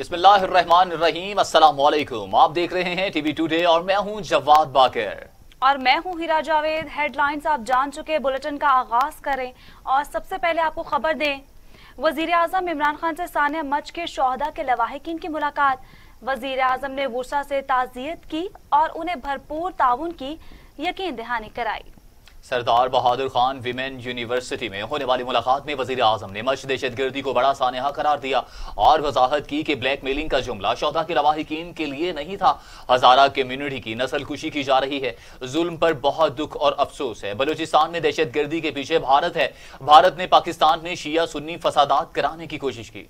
बिस्मिल्लाहिर्रहमानिर्रहीम, अस्सलाम वालेकुम। आप देख रहे हैं टीवी टुडे और मैं हूं जवाद बाकर और मैं हूं हीरा जावेद। हेडलाइंस आप जान चुके, बुलेटिन का आगाज करें और सबसे पहले आपको खबर दें। वजीर आजम इमरान खान से सानिया मच के शोहदा के लवाहिकीन की मुलाकात। वजीर आजम ने वुरसा से ताज़ियत की और उन्हें भरपूर ताउन की यकीन दहानी कराई। सरदार बहादुर खान विमेन यूनिवर्सिटी में होने वाली मुलाकात में वजीर आजम ने मच दहशतगर्दी को बड़ा सानहा करार दिया और वजाहत की कि ब्लैकमेलिंग का जुमला शोहदा के लवाहिकीन के लिए नहीं था। हजारा कम्युनिटी की नस्ल कुशी की जा रही है। जुल्म पर बहुत दुख और अफसोस है। बलूचिस्तान में दहशतगर्दी के पीछे भारत है। भारत ने पाकिस्तान में शिया सुन्नी फसादात कराने की कोशिश की।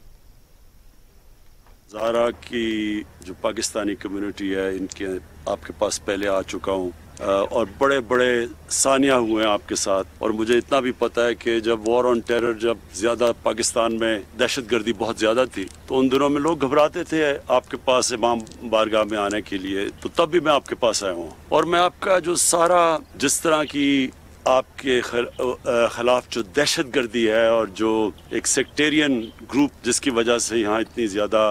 ज़ारा की जो पाकिस्तानी कम्युनिटी है, इनके आपके पास पहले आ चुका हूँ और बड़े बड़े सानिया हुए हैं आपके साथ। और मुझे इतना भी पता है कि जब वॉर ऑन टेरर, जब ज़्यादा पाकिस्तान में दहशतगर्दी बहुत ज़्यादा थी, तो उन दिनों में लोग घबराते थे आपके पास इमाम बारगाह में आने के लिए। तो तब भी मैं आपके पास आया हूँ और मैं आपका जो सारा जिस तरह की आपके खिलाफ जो दहशतगर्दी है और जो एक सेक्टेरियन ग्रुप जिसकी वजह से यहाँ इतनी ज़्यादा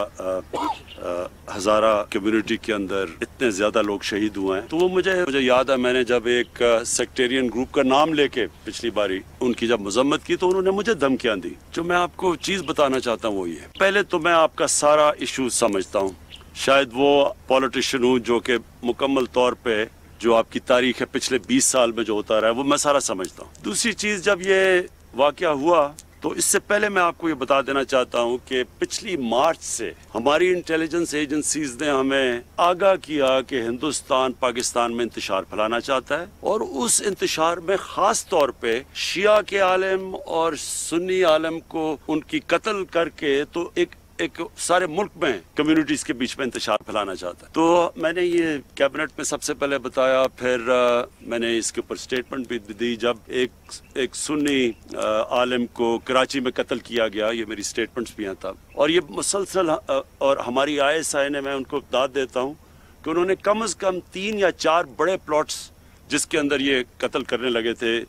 हज़ारा कम्युनिटी के अंदर इतने ज़्यादा लोग शहीद हुए हैं, तो वो मुझे याद है, मैंने जब एक सेक्टेरियन ग्रुप का नाम लेके पिछली बारी उनकी जब मजम्मत की तो उन्होंने मुझे धमकियाँ दी। जो मैं आपको चीज़ बताना चाहता हूँ वो ये, पहले तो मैं आपका सारा इशू समझता हूँ। शायद वो पॉलिटिशियन हूँ जो कि मुकम्मल तौर पर जो आपकी तारीख है पिछले 20 साल में जो होता रहा है वो मैं सारा समझता हूँ। दूसरी चीज़, जब ये वाकया हुआ तो इससे पहले मैं आपको ये बता देना चाहता हूँ कि पिछली मार्च से हमारी इंटेलिजेंस एजेंसीज ने हमें आगाह किया कि हिंदुस्तान पाकिस्तान में इंतशार फैलाना चाहता है और उस इंतशार में खास तौर पे शिया के आलिम और सुन्नी आलिम को उनकी कत्ल करके तो एक सारे मुल्क में कम्युनिटीज के बीच में इंतशार फैलाना चाहता है। तो मैंने ये कैबिनेट में सबसे पहले बताया, फिर मैंने इसके ऊपर स्टेटमेंट भी दी जब एक सुन्नी आलिम को कराची में कत्ल किया गया। ये मेरी स्टेटमेंट्स भी हैं तब, और ये मुसलसल, और हमारी ISI ने, मैं उनको दाद देता हूँ कि उन्होंने कम से कम 3 या 4 बड़े प्लॉट्स जिसके अंदर ये कत्ल करने लगे थे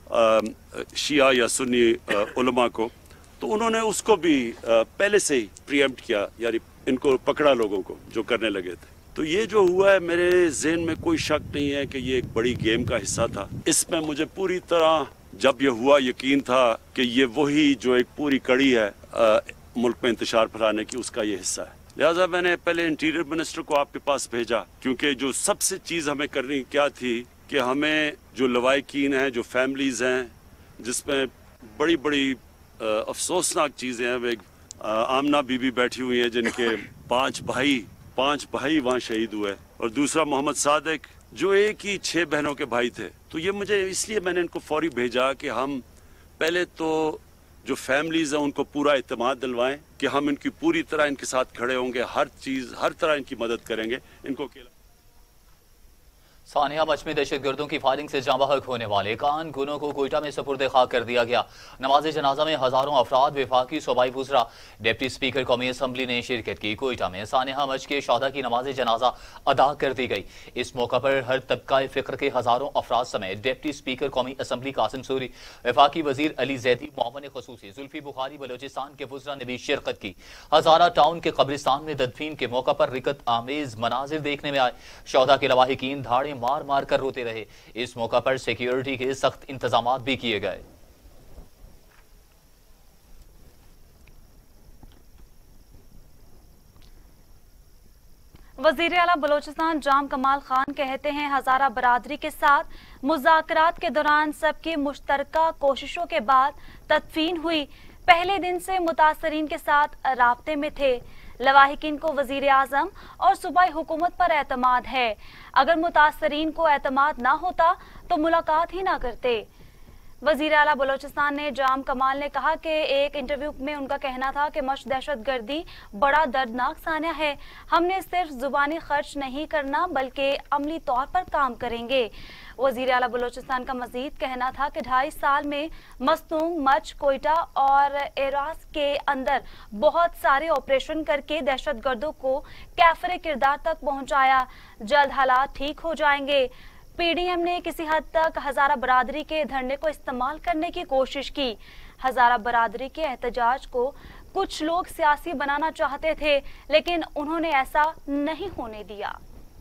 शिया या सुन्नी उलमा को, तो उन्होंने उसको भी पहले से ही प्रीएम्प्ट किया, यानी इनको पकड़ा लोगों को जो करने लगे थे। तो ये जो हुआ है, मेरे ज़हन में कोई शक नहीं है कि ये एक बड़ी गेम का हिस्सा था। इसमें मुझे पूरी तरह जब ये हुआ यकीन था कि ये वही जो एक पूरी कड़ी है मुल्क में इंतशार फैलाने की, उसका ये हिस्सा है। लिहाजा मैंने पहले इंटीरियर मिनिस्टर को आपके पास भेजा, क्योंकि जो सबसे चीज़ हमें करनी क्या थी कि हमें जो लवाहिकीन हैं, जो फैमिलीज़ हैं, जिसमें बड़ी बड़ी अफसोसनाक चीज़ें हैं। एक आमना बीबी बैठी हुई है जिनके 5 भाई वहाँ शहीद हुए, और दूसरा मोहम्मद सादिक जो एक ही 6 बहनों के भाई थे। तो ये मुझे इसलिए मैंने इनको फौरी भेजा कि हम पहले तो जो फैमिलीज़ हैं उनको पूरा इत्मीनान दिलवाएं कि हम इनकी पूरी तरह इनके साथ खड़े होंगे, हर तरह इनकी मदद करेंगे। इनको सानिया मच में दहशतगर्दों की फायरिंग से जांबहक होने वाले कान गुनों को कोयटा में सुपुर्द खाक कर दिया गया। नमाज जनाजा में हजारों अफराद, वफाकी सूबाई वुज़रा, डिप्टी स्पीकर कौमी असम्बली ने शिरकत की। कोयटा में सानिया मच के शोहदा की नमाज जनाजा अदा कर दी गई। इस मौका पर हर तबका फ़िक्र के हजारों अफराद समेत डिप्टी स्पीकर कौमी असम्बली कासिम सूरी, वफाकी वजीर अली जैदी, मुअव्विन ख़ुसूसी जुल्फी बुखारी, बलोचिस्तान के वुज़रा ने भी शिरकत की। हजारा टाउन के कब्रिस्तान में तदफीन के मौका पर रिकत आमेज मनाजिर देखने में आए। शोहदा के लवाहिकीन धाड़े मार मार कर रोते रहे। इस मौका पर सिक्योरिटी के सख्त इंतजाम भी किए गए। वजीर आला बलोचिस्तान जाम कमाल खान कहते हैं, हजारा बरादरी के साथ मुज़ाकरात के दौरान सबकी मुश्तरका कोशिशों के बाद तदफीन हुई। पहले दिन से मुतासरीन के साथ राब्ते में थे। लवाहिकीन को वजीर आजम और सूबाई हुकूमत पर एतमाद है। अगर मुतासरीन को एतमाद ना होता तो मुलाकात ही ना करते। वजीर आला बलोचिस्तान ने जाम कमाल ने कहा कि एक इंटरव्यू में उनका कहना था कि मश दहशतगर्दी बड़ा दर्दनाक सान्या है। हमने सिर्फ जुबानी खर्च नहीं करना बल्कि अमली तौर पर काम करेंगे। वजीर आला बलोचिस्तान का मजीद कहना था कि 2.5 साल में मस्तूंग, मच, कोयटा और एरास के अंदर बहुत सारे ऑपरेशन करके दहशतगर्दों को कैफरे किरदार तक पहुंचाया। जल्द हालात ठीक हो जाएंगे। PDM ने किसी हद तक हजारा बरादरी के धरने को इस्तेमाल करने की कोशिश की। हजारा बरादरी के एहतजाज को कुछ लोग सियासी बनाना चाहते थे, लेकिन उन्होंने ऐसा नहीं होने दिया।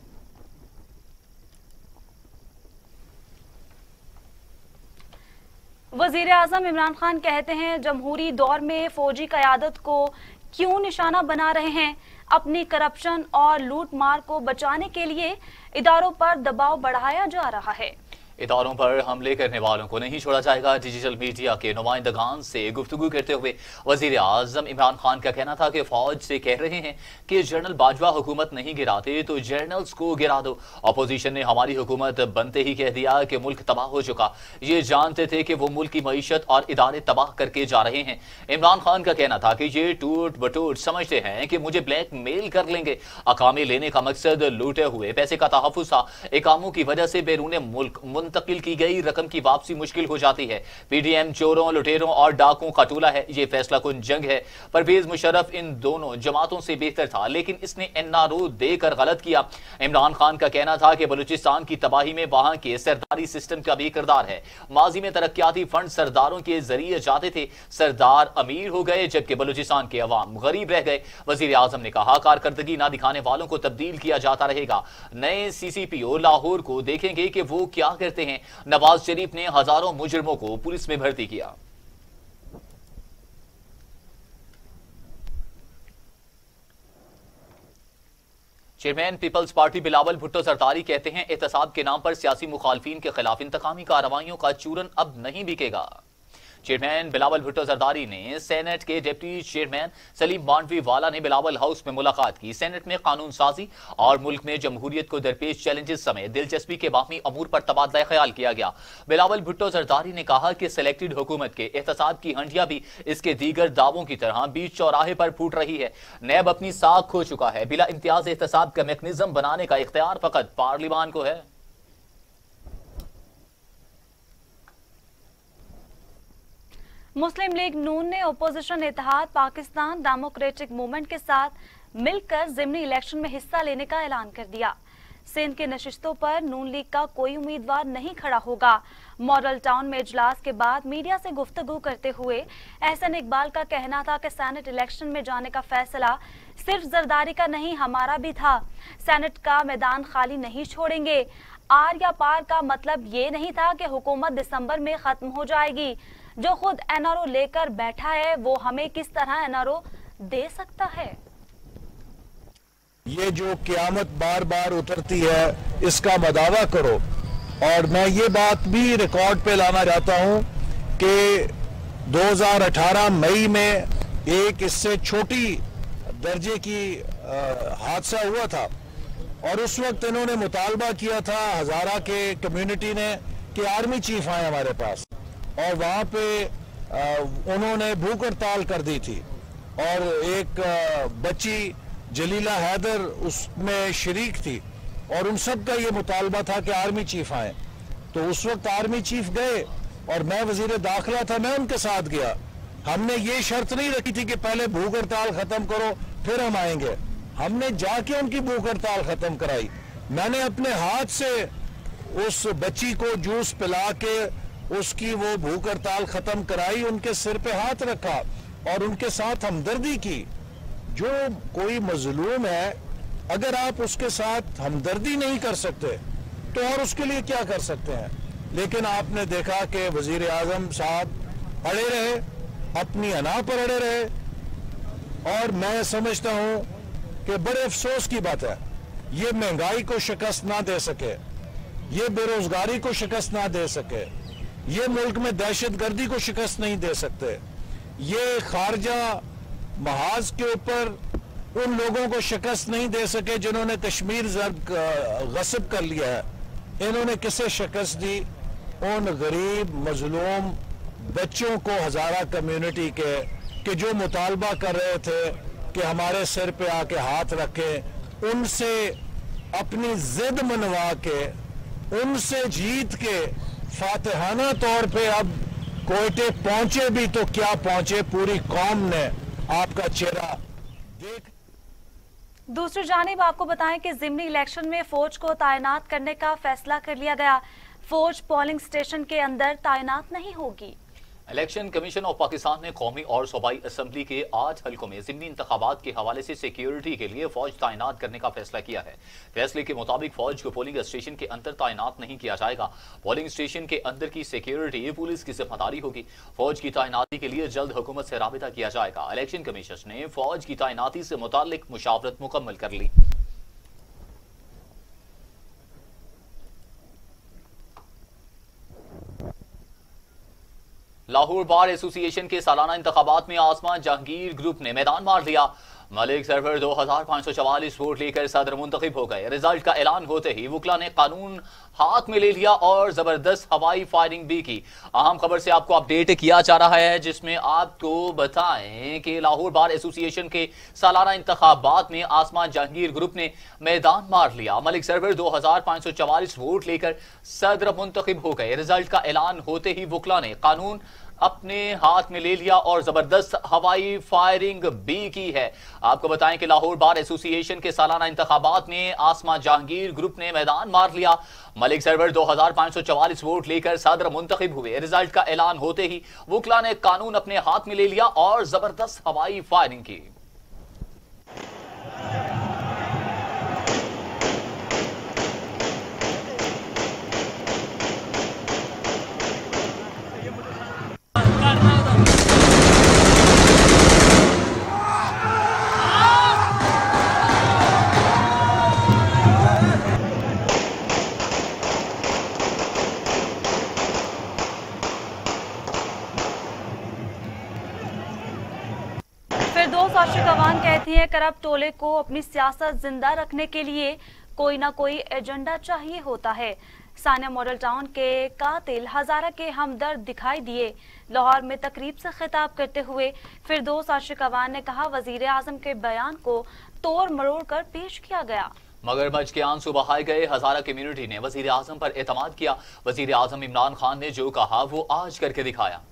वजीर आजम इमरान खान कहते हैं, जमहूरी दौर में फौजी क़यादत को क्यों निशाना बना रहे हैं? अपनी करप्शन और लूट मार को बचाने के लिए इदारों पर दबाव बढ़ाया जा रहा है। इदारों पर हमले करने वालों को नहीं छोड़ा जाएगा। डिजिटल मीडिया के नुमाइंदगान से गुफ्तगू करते हुए वजीर आजम इमरान खान का कहना था कि फौज से कह रहे हैं कि जनरल बाजवा हुकूमत नहीं गिराते तो जर्नल्स को गिरा दो। अपोजिशन ने हमारी हुकूमत बनते ही कह दिया कि मुल्क तबाह हो चुका। ये जानते थे कि वो मुल्क की मईशत और इदारे तबाह करके जा रहे हैं। इमरान खान का कहना था कि ये टूट बटूट समझते हैं कि मुझे ब्लैक मेल कर लेंगे। अकामे लेने का मकसद लूटे हुए पैसे का तहफ़्फ़ुज़ था। इकामों की वजह से बैरून मुल्क मुंतकिल की गई रकम की वापसी मुश्किल हो जाती है। पीडीएम चोरों, लुटेरों और डाकुओं का टूला है। ये फैसला कुन जंग है। परवेज मुशर्रफ इन दोनों जमातों से बेहतर था, लेकिन इसने एनआरओ देकर गलत किया। इमरान खान का कहना था कि बलूचिस्तान की तबाही में वहां के सरदारी सिस्टम का भी किरदार है। माजी में तरक्याती फंड सरदारों के जरिए जाते थे, सरदार अमीर हो गए जबकि बलूचिस्तान के अवाम गरीब रह गए। वजीर आजम ने कहा, कारकर्दगी ना दिखाने वालों को तब्दील किया जाता रहेगा। नए सीसीपीओ लाहौर को देखेंगे कि वो क्या करते हैं। नवाज शरीफ ने हजारों मुजरिमों को पुलिस में भर्ती किया। Chairman Peoples Party Bilawal Bhutto Zardari कहते हैं, एहतसाब के नाम पर सियासी मुखालफिन के खिलाफ इंतकामी कार्रवाइयों का चूरन अब नहीं बिकेगा। चेयरमैन बिलावल भुट्टो जरदारी ने सेनेट के डिप्टी चेयरमैन सलीम बांडवी वाला ने बिलावल हाउस में मुलाकात की। सेनेट में कानून साजी और मुल्क में जमहूरियत को दरपेश चैलेंजेस समेत दिलचस्पी के बाकी अमूर पर तबादला ख्याल किया गया। बिलावल भुट्टो जरदारी ने कहा कि सिलेक्टेड हुकूमत के एहतसाब की हंडिया भी इसके दीगर दावों की तरह बीच चौराहे पर फूट रही है। नैब अपनी साख खो चुका है। बिला इम्तियाज एहतसाब का मैकेनिज्म बनाने का इख्तियार फकत पार्लिमान को है। मुस्लिम लीग नून ने अपोजिशन इत्तेहाद पाकिस्तान डेमोक्रेटिक मूवमेंट के साथ मिलकर ज़िमनी इलेक्शन में हिस्सा लेने का ऐलान कर दिया। सिंध के नशिस्तों पर नून लीग का कोई उम्मीदवार नहीं खड़ा होगा। मॉडल टाउन में इजलास के बाद मीडिया से गुफ्तगू करते हुए एहसन इकबाल का कहना था कि सेनेट इलेक्शन में जाने का फैसला सिर्फ जरदारी का नहीं, हमारा भी था। सेनेट का मैदान खाली नहीं छोड़ेंगे। आर या पार का मतलब ये नहीं था कि हुकूमत दिसंबर में खत्म हो जाएगी। जो खुद एनआरओ लेकर बैठा है वो हमें किस तरह एनआरओ दे सकता है? ये जो क़यामत बार बार उतरती है इसका मदावा करो। और मैं ये बात भी रिकॉर्ड पे लाना चाहता हूं कि 2018 मई में एक इससे छोटी दर्जे की हादसा हुआ था और उस वक्त इन्होंने मुतालबा किया था हजारा के कम्युनिटी ने कि आर्मी चीफ आए हमारे पास और वहां पे उन्होंने भूख हड़ताल कर दी थी और एक बच्ची जलीला हैदर उसमें शरीक थी और उन सब का ये मुतालबा था कि आर्मी चीफ आए। तो उस वक्त आर्मी चीफ गए और मैं वजीर दाखिला था, मैं उनके साथ गया। हमने ये शर्त नहीं रखी थी कि पहले भूख हड़ताल खत्म करो फिर हम आएंगे। हमने जाके उनकी भूख हड़ताल खत्म कराई। मैंने अपने हाथ से उस बच्ची को जूस पिला के उसकी वो भूख हड़ताल खत्म कराई, उनके सिर पे हाथ रखा और उनके साथ हमदर्दी की। जो कोई मजलूम है अगर आप उसके साथ हमदर्दी नहीं कर सकते तो और उसके लिए क्या कर सकते हैं। लेकिन आपने देखा कि वजीर आजम साहब अड़े रहे, अपनी अना पर अड़े रहे और मैं समझता हूं कि बड़े अफसोस की बात है ये महंगाई को शिकस्त ना दे सके, ये बेरोजगारी को शिकस्त ना दे सके, ये मुल्क में दहशतगर्दी को शिकस्त नहीं दे सकते, ये खारजा महाज के ऊपर उन लोगों को शिकस्त नहीं दे सके जिन्होंने कश्मीर गस्ब कर लिया है। इन्होंने किसे शिकस्त दी? उन गरीब मजलूम बच्चों को हजारा कम्युनिटी के कि जो मुतालबा कर रहे थे कि हमारे सिर पे आके हाथ रखें, उनसे अपनी जिद मनवा के उनसे जीत के फातिहाना तौर पे अब कोयटे पहुंचे भी तो क्या पहुंचे, पूरी कौम ने आपका चेहरा देख। दूसरी जानिब आपको बताएं कि ज़िमनी इलेक्शन में फौज को तैनात करने का फैसला कर लिया गया। फौज पोलिंग स्टेशन के अंदर तैनात नहीं होगी। इलेक्शन कमीशन ऑफ पाकिस्तान ने कौमी और सूबाई असम्बली के 8 हल्कों में ज़िमनी इंतखाबात के हवाले से सिक्योरिटी के लिए फौज तैनात करने का फैसला किया है। फैसले के मुताबिक फौज को पोलिंग स्टेशन के अंदर तैनात नहीं किया जाएगा। पोलिंग स्टेशन के अंदर की सिक्योरिटी पुलिस की जिम्मेदारी होगी। फौज की तैनाती के लिए जल्द हुकूमत से राबिता किया जाएगा। इलेक्शन कमीशन ने फौज की तैनाती से मुताल्लिक मुशावरत मुकम्मल कर ली। लाहौर बार एसोसिएशन के सालाना इंतखाबात में आसमान जहांगीर ग्रुप ने मैदान मार दिया। मलिक सरवर 2544 वोट लेकर सदर मुंतखब हो गए। रिजल्ट का ऐलान होते ही वकला ने कानून हाथ में ले लिया और जबरदस्त हवाई फायरिंग भी की। अहम खबर से आपको अपडेट किया जा रहा है, जिसमें आपको बताएं कि लाहौर बार एसोसिएशन के सालाना इंतखाबात में आसमान जहांगीर ग्रुप ने मैदान मार लिया। मलिक सरवर 2544 वोट लेकर सदर मुंतखब हो गए। रिजल्ट का ऐलान होते ही वकला ने कानून अपने हाथ में ले लिया और जबरदस्त हवाई फायरिंग भी की है। आपको बताएं कि लाहौर बार एसोसिएशन के सालाना इंतखाबात में आसमा जहांगीर ग्रुप ने मैदान मार लिया। मलिक सरवर 2544 वोट लेकर सदर मुंतखब हुए। रिजल्ट का ऐलान होते ही वकला ने कानून अपने हाथ में ले लिया और जबरदस्त हवाई फायरिंग की। फिरदौस आशिक अवान कहती है, करब टोले को अपनी सियासत जिंदा रखने के लिए कोई ना कोई एजेंडा चाहिए होता है। सानिया मॉडल टाउन के कातिल हजारा के हमदर्द दिखाई दिए। लाहौर में तकरीब से खिताब करते हुए फिरदौस आशिक अवान ने कहा, वजीर आजम के बयान को तोड़ मरोड़ कर पेश किया गया, मगर मच के आंसू बहाए गए। हजारा कम्युनिटी ने वजीर आजम पर एतमाद किया। वजीर आजम इमरान खान ने जो कहा वो आज करके दिखाया।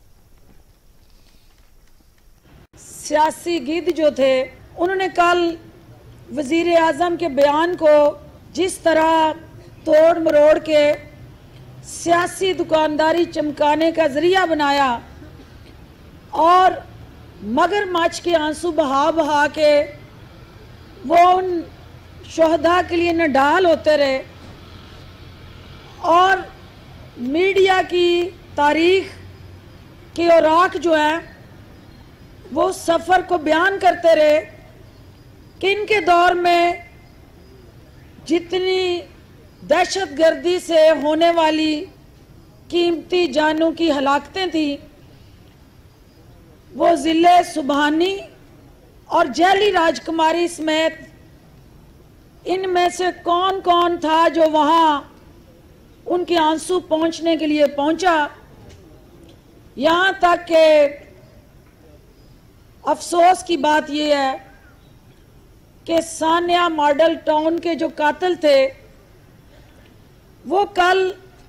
सियासी गिद्ध जो थे उन्होंने कल वजीर आजम के बयान को जिस तरह तोड़ मरोड़ के सियासी दुकानदारी चमकाने का जरिया बनाया और मगरमच्छ के आंसू बहा बहा के वो उन शोहदा के लिए नडाल होते रहे और मीडिया की तारीख की औराक जो है वो सफ़र को बयान करते रहे कि इनके दौर में जितनी दहशतगर्दी से होने वाली कीमती जानों की हलाकतें थी वो जिले सुबहानी और जैली राजकुमारी समेत इनमें से कौन कौन था जो वहाँ उनके आंसू पहुँचने के लिए पहुँचा। यहाँ तक कि अफसोस की बात यह है कि सानिया मॉडल टाउन के जो कातिल थे वो कल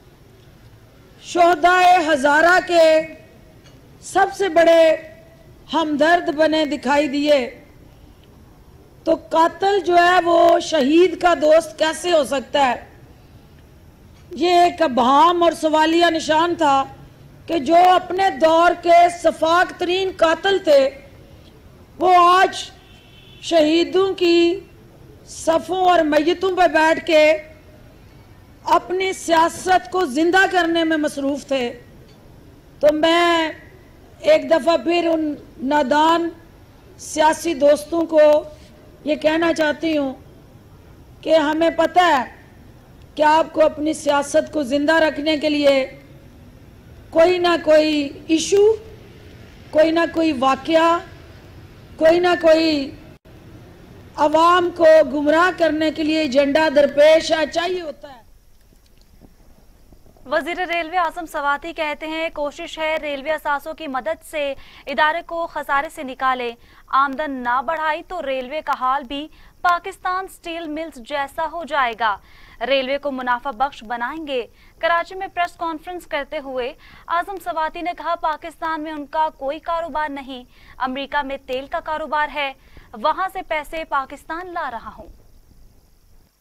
शोहदाए हजारा के सबसे बड़े हमदर्द बने दिखाई दिए। तो कातिल जो है वो शहीद का दोस्त कैसे हो सकता है? ये एक अबहम और सवालिया निशान था कि जो अपने दौर के सफाक तरीन कातिल थे वो आज शहीदों की सफ़ों और मैयतों पर बैठ के अपनी सियासत को जिंदा करने में मसरूफ़ थे। तो मैं एक दफ़ा फिर उन नादान सियासी दोस्तों को ये कहना चाहती हूँ कि हमें पता है कि आपको अपनी सियासत को जिंदा रखने के लिए कोई ना कोई इशू, कोई ना कोई वाक़या, कोई ना कोई अवाम को गुमराह करने के लिए एजेंडा दरपेश चाहिए होता है। वजीर रेलवे आजम सवाती कहते हैं, कोशिश है रेलवे असासों की मदद से इदारे को खसारे से निकाले। आमदन ना बढ़ाई तो रेलवे का हाल भी पाकिस्तान स्टील मिल्स जैसा हो जाएगा। रेलवे को मुनाफा बख्श बनाएंगे। कराची में प्रेस कॉन्फ्रेंस करते हुए आजम सवाती ने कहा, पाकिस्तान में उनका कोई कारोबार नहीं, अमेरिका में तेल का कारोबार है, वहां से पैसे पाकिस्तान ला रहा हूं।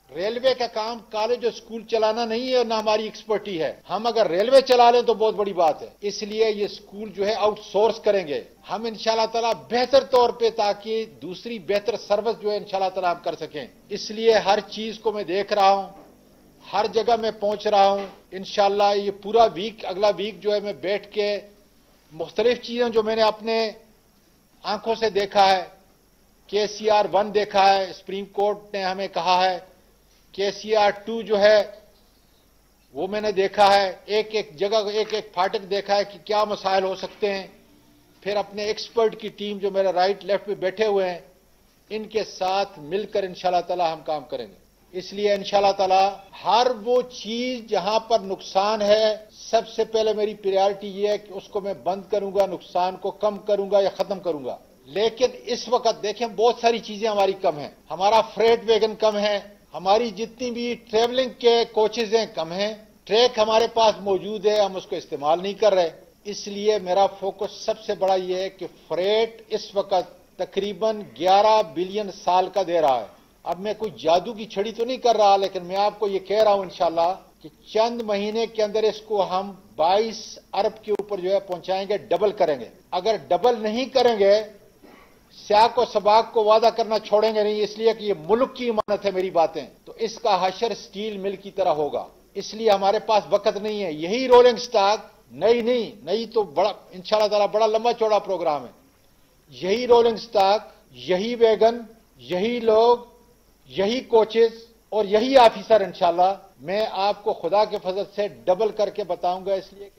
रेलवे का काम कॉलेज और स्कूल चलाना नहीं है, ना हमारी एक्सपर्टी है। हम अगर रेलवे चला लें तो बहुत बड़ी बात है, इसलिए ये स्कूल जो है आउटसोर्स करेंगे हम इंशाल्लाह ताला बेहतर तौर पे, ताकि दूसरी बेहतर सर्विस जो है इंशाल्लाह ताला हम कर सकें। इसलिए हर चीज को मैं देख रहा हूं, हर जगह मैं पहुंच रहा हूं। इंशाल्लाह ये पूरा वीक, अगला वीक जो है मैं बैठ के मुख्तलिफ चीजें जो मैंने अपने आंखों से देखा है, KCR 1 देखा है, सुप्रीम कोर्ट ने हमें कहा है, KCR 2 जो है वो मैंने देखा है, एक एक जगह एक एक फाटक देखा है कि क्या मसाइल हो सकते हैं। फिर अपने एक्सपर्ट की टीम जो मेरे राइट लेफ्ट पे बैठे हुए हैं, इनके साथ मिलकर इंशाल्लाह ताला हम काम करेंगे। इसलिए इंशाल्लाह ताला हर वो चीज जहां पर नुकसान है, सबसे पहले मेरी प्रायोरिटी ये है कि उसको मैं बंद करूंगा, नुकसान को कम करूंगा या खत्म करूंगा। लेकिन इस वक्त देखें बहुत सारी चीजें हमारी कम है, हमारा फ्रेट वैगन कम है, हमारी जितनी भी ट्रेवलिंग के कोचेज हैं कम हैं, ट्रैक हमारे पास मौजूद है, हम उसको इस्तेमाल नहीं कर रहे। इसलिए मेरा फोकस सबसे बड़ा ये है कि फ्रेट इस वक्त तकरीबन 11 बिलियन साल का दे रहा है। अब मैं कोई जादू की छड़ी तो नहीं कर रहा, लेकिन मैं आपको ये कह रहा हूं इंशाल्लाह कि चंद महीने के अंदर इसको हम 22 अरब के ऊपर जो है पहुंचाएंगे, डबल करेंगे। अगर डबल नहीं करेंगे, स्याक और सबाक को वादा करना छोड़ेंगे नहीं, इसलिए कि ये मुल्क की इमानत है मेरी बातें, तो इसका हशर स्टील मिल की तरह होगा। इसलिए हमारे पास वक्त नहीं है। यही रोलिंग स्टॉक नई तो बड़ा इंशाल्लाह ताला बड़ा लंबा चौड़ा प्रोग्राम है। यही रोलिंग स्टॉक, यही वैगन, यही लोग, यही कोचेस और यही ऑफिसर इंशाल्लाह मैं आपको खुदा के फजल से डबल करके बताऊंगा। इसलिए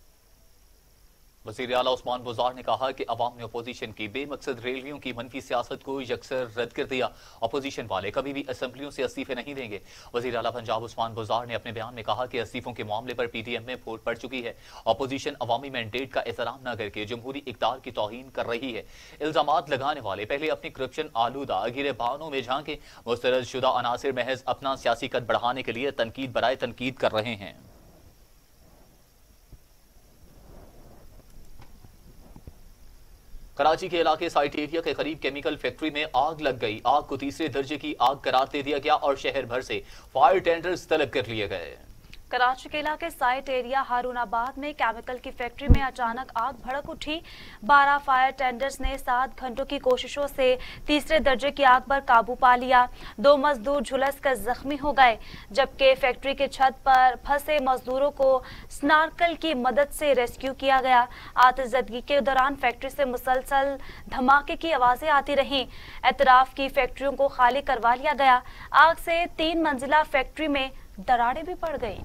वज़ीर आला उस्मान बुज़दार ने कहा कि अवाम ने अपोजिशन की बेमकसद रैलियों की मनफी सियासत को यकसर रद्द कर दिया। अपोजिशन वाले कभी भी असम्बलियों से इस्तीफे नहीं देंगे। वज़ीर आला पंजाब उस्मान बुज़दार ने अपने बयान में कहा कि इस्तीफों के मामले पर PTM में वोट पड़ चुकी है। अपोजिशन अवामी मैंडेट का एहतराम न करके जमहूरी इक़्तिदार की तौहीन कर रही है। इल्जामात लगाने वाले पहले अपनी करप्शन आलूदा गिरेबानों में झांके, मुस्तरद शुदा अनासिर महज अपना सियासी कद बढ़ाने के लिए तनकीद बराए तनकीद कर रहे हैं। कराची के इलाके साइट एरिया के करीब केमिकल फैक्ट्री में आग लग गई। आग को तीसरे दर्जे की आग करार दे दिया गया और शहर भर से फायर टेंडर्स तलब कर लिए गए। कराची के इलाके साइट एरिया हारूनाबाद में केमिकल की फैक्ट्री में अचानक आग भड़क उठी। 12 फायर टेंडर्स ने 7 घंटों की कोशिशों से तीसरे दर्जे की आग पर काबू पा लिया। 2 मजदूर झुलस कर जख्मी हो गए, जबकि फैक्ट्री के छत पर फंसे मजदूरों को स्नार्कल की मदद से रेस्क्यू किया गया। आतिशज़दगी के दौरान फैक्ट्री से मुसलसल धमाके की आवाजें आती रहीं। एतराफ की फैक्ट्रियों को खाली करवा लिया गया। आग से 3 मंजिला फैक्ट्री में दरारें भी पड़ गई।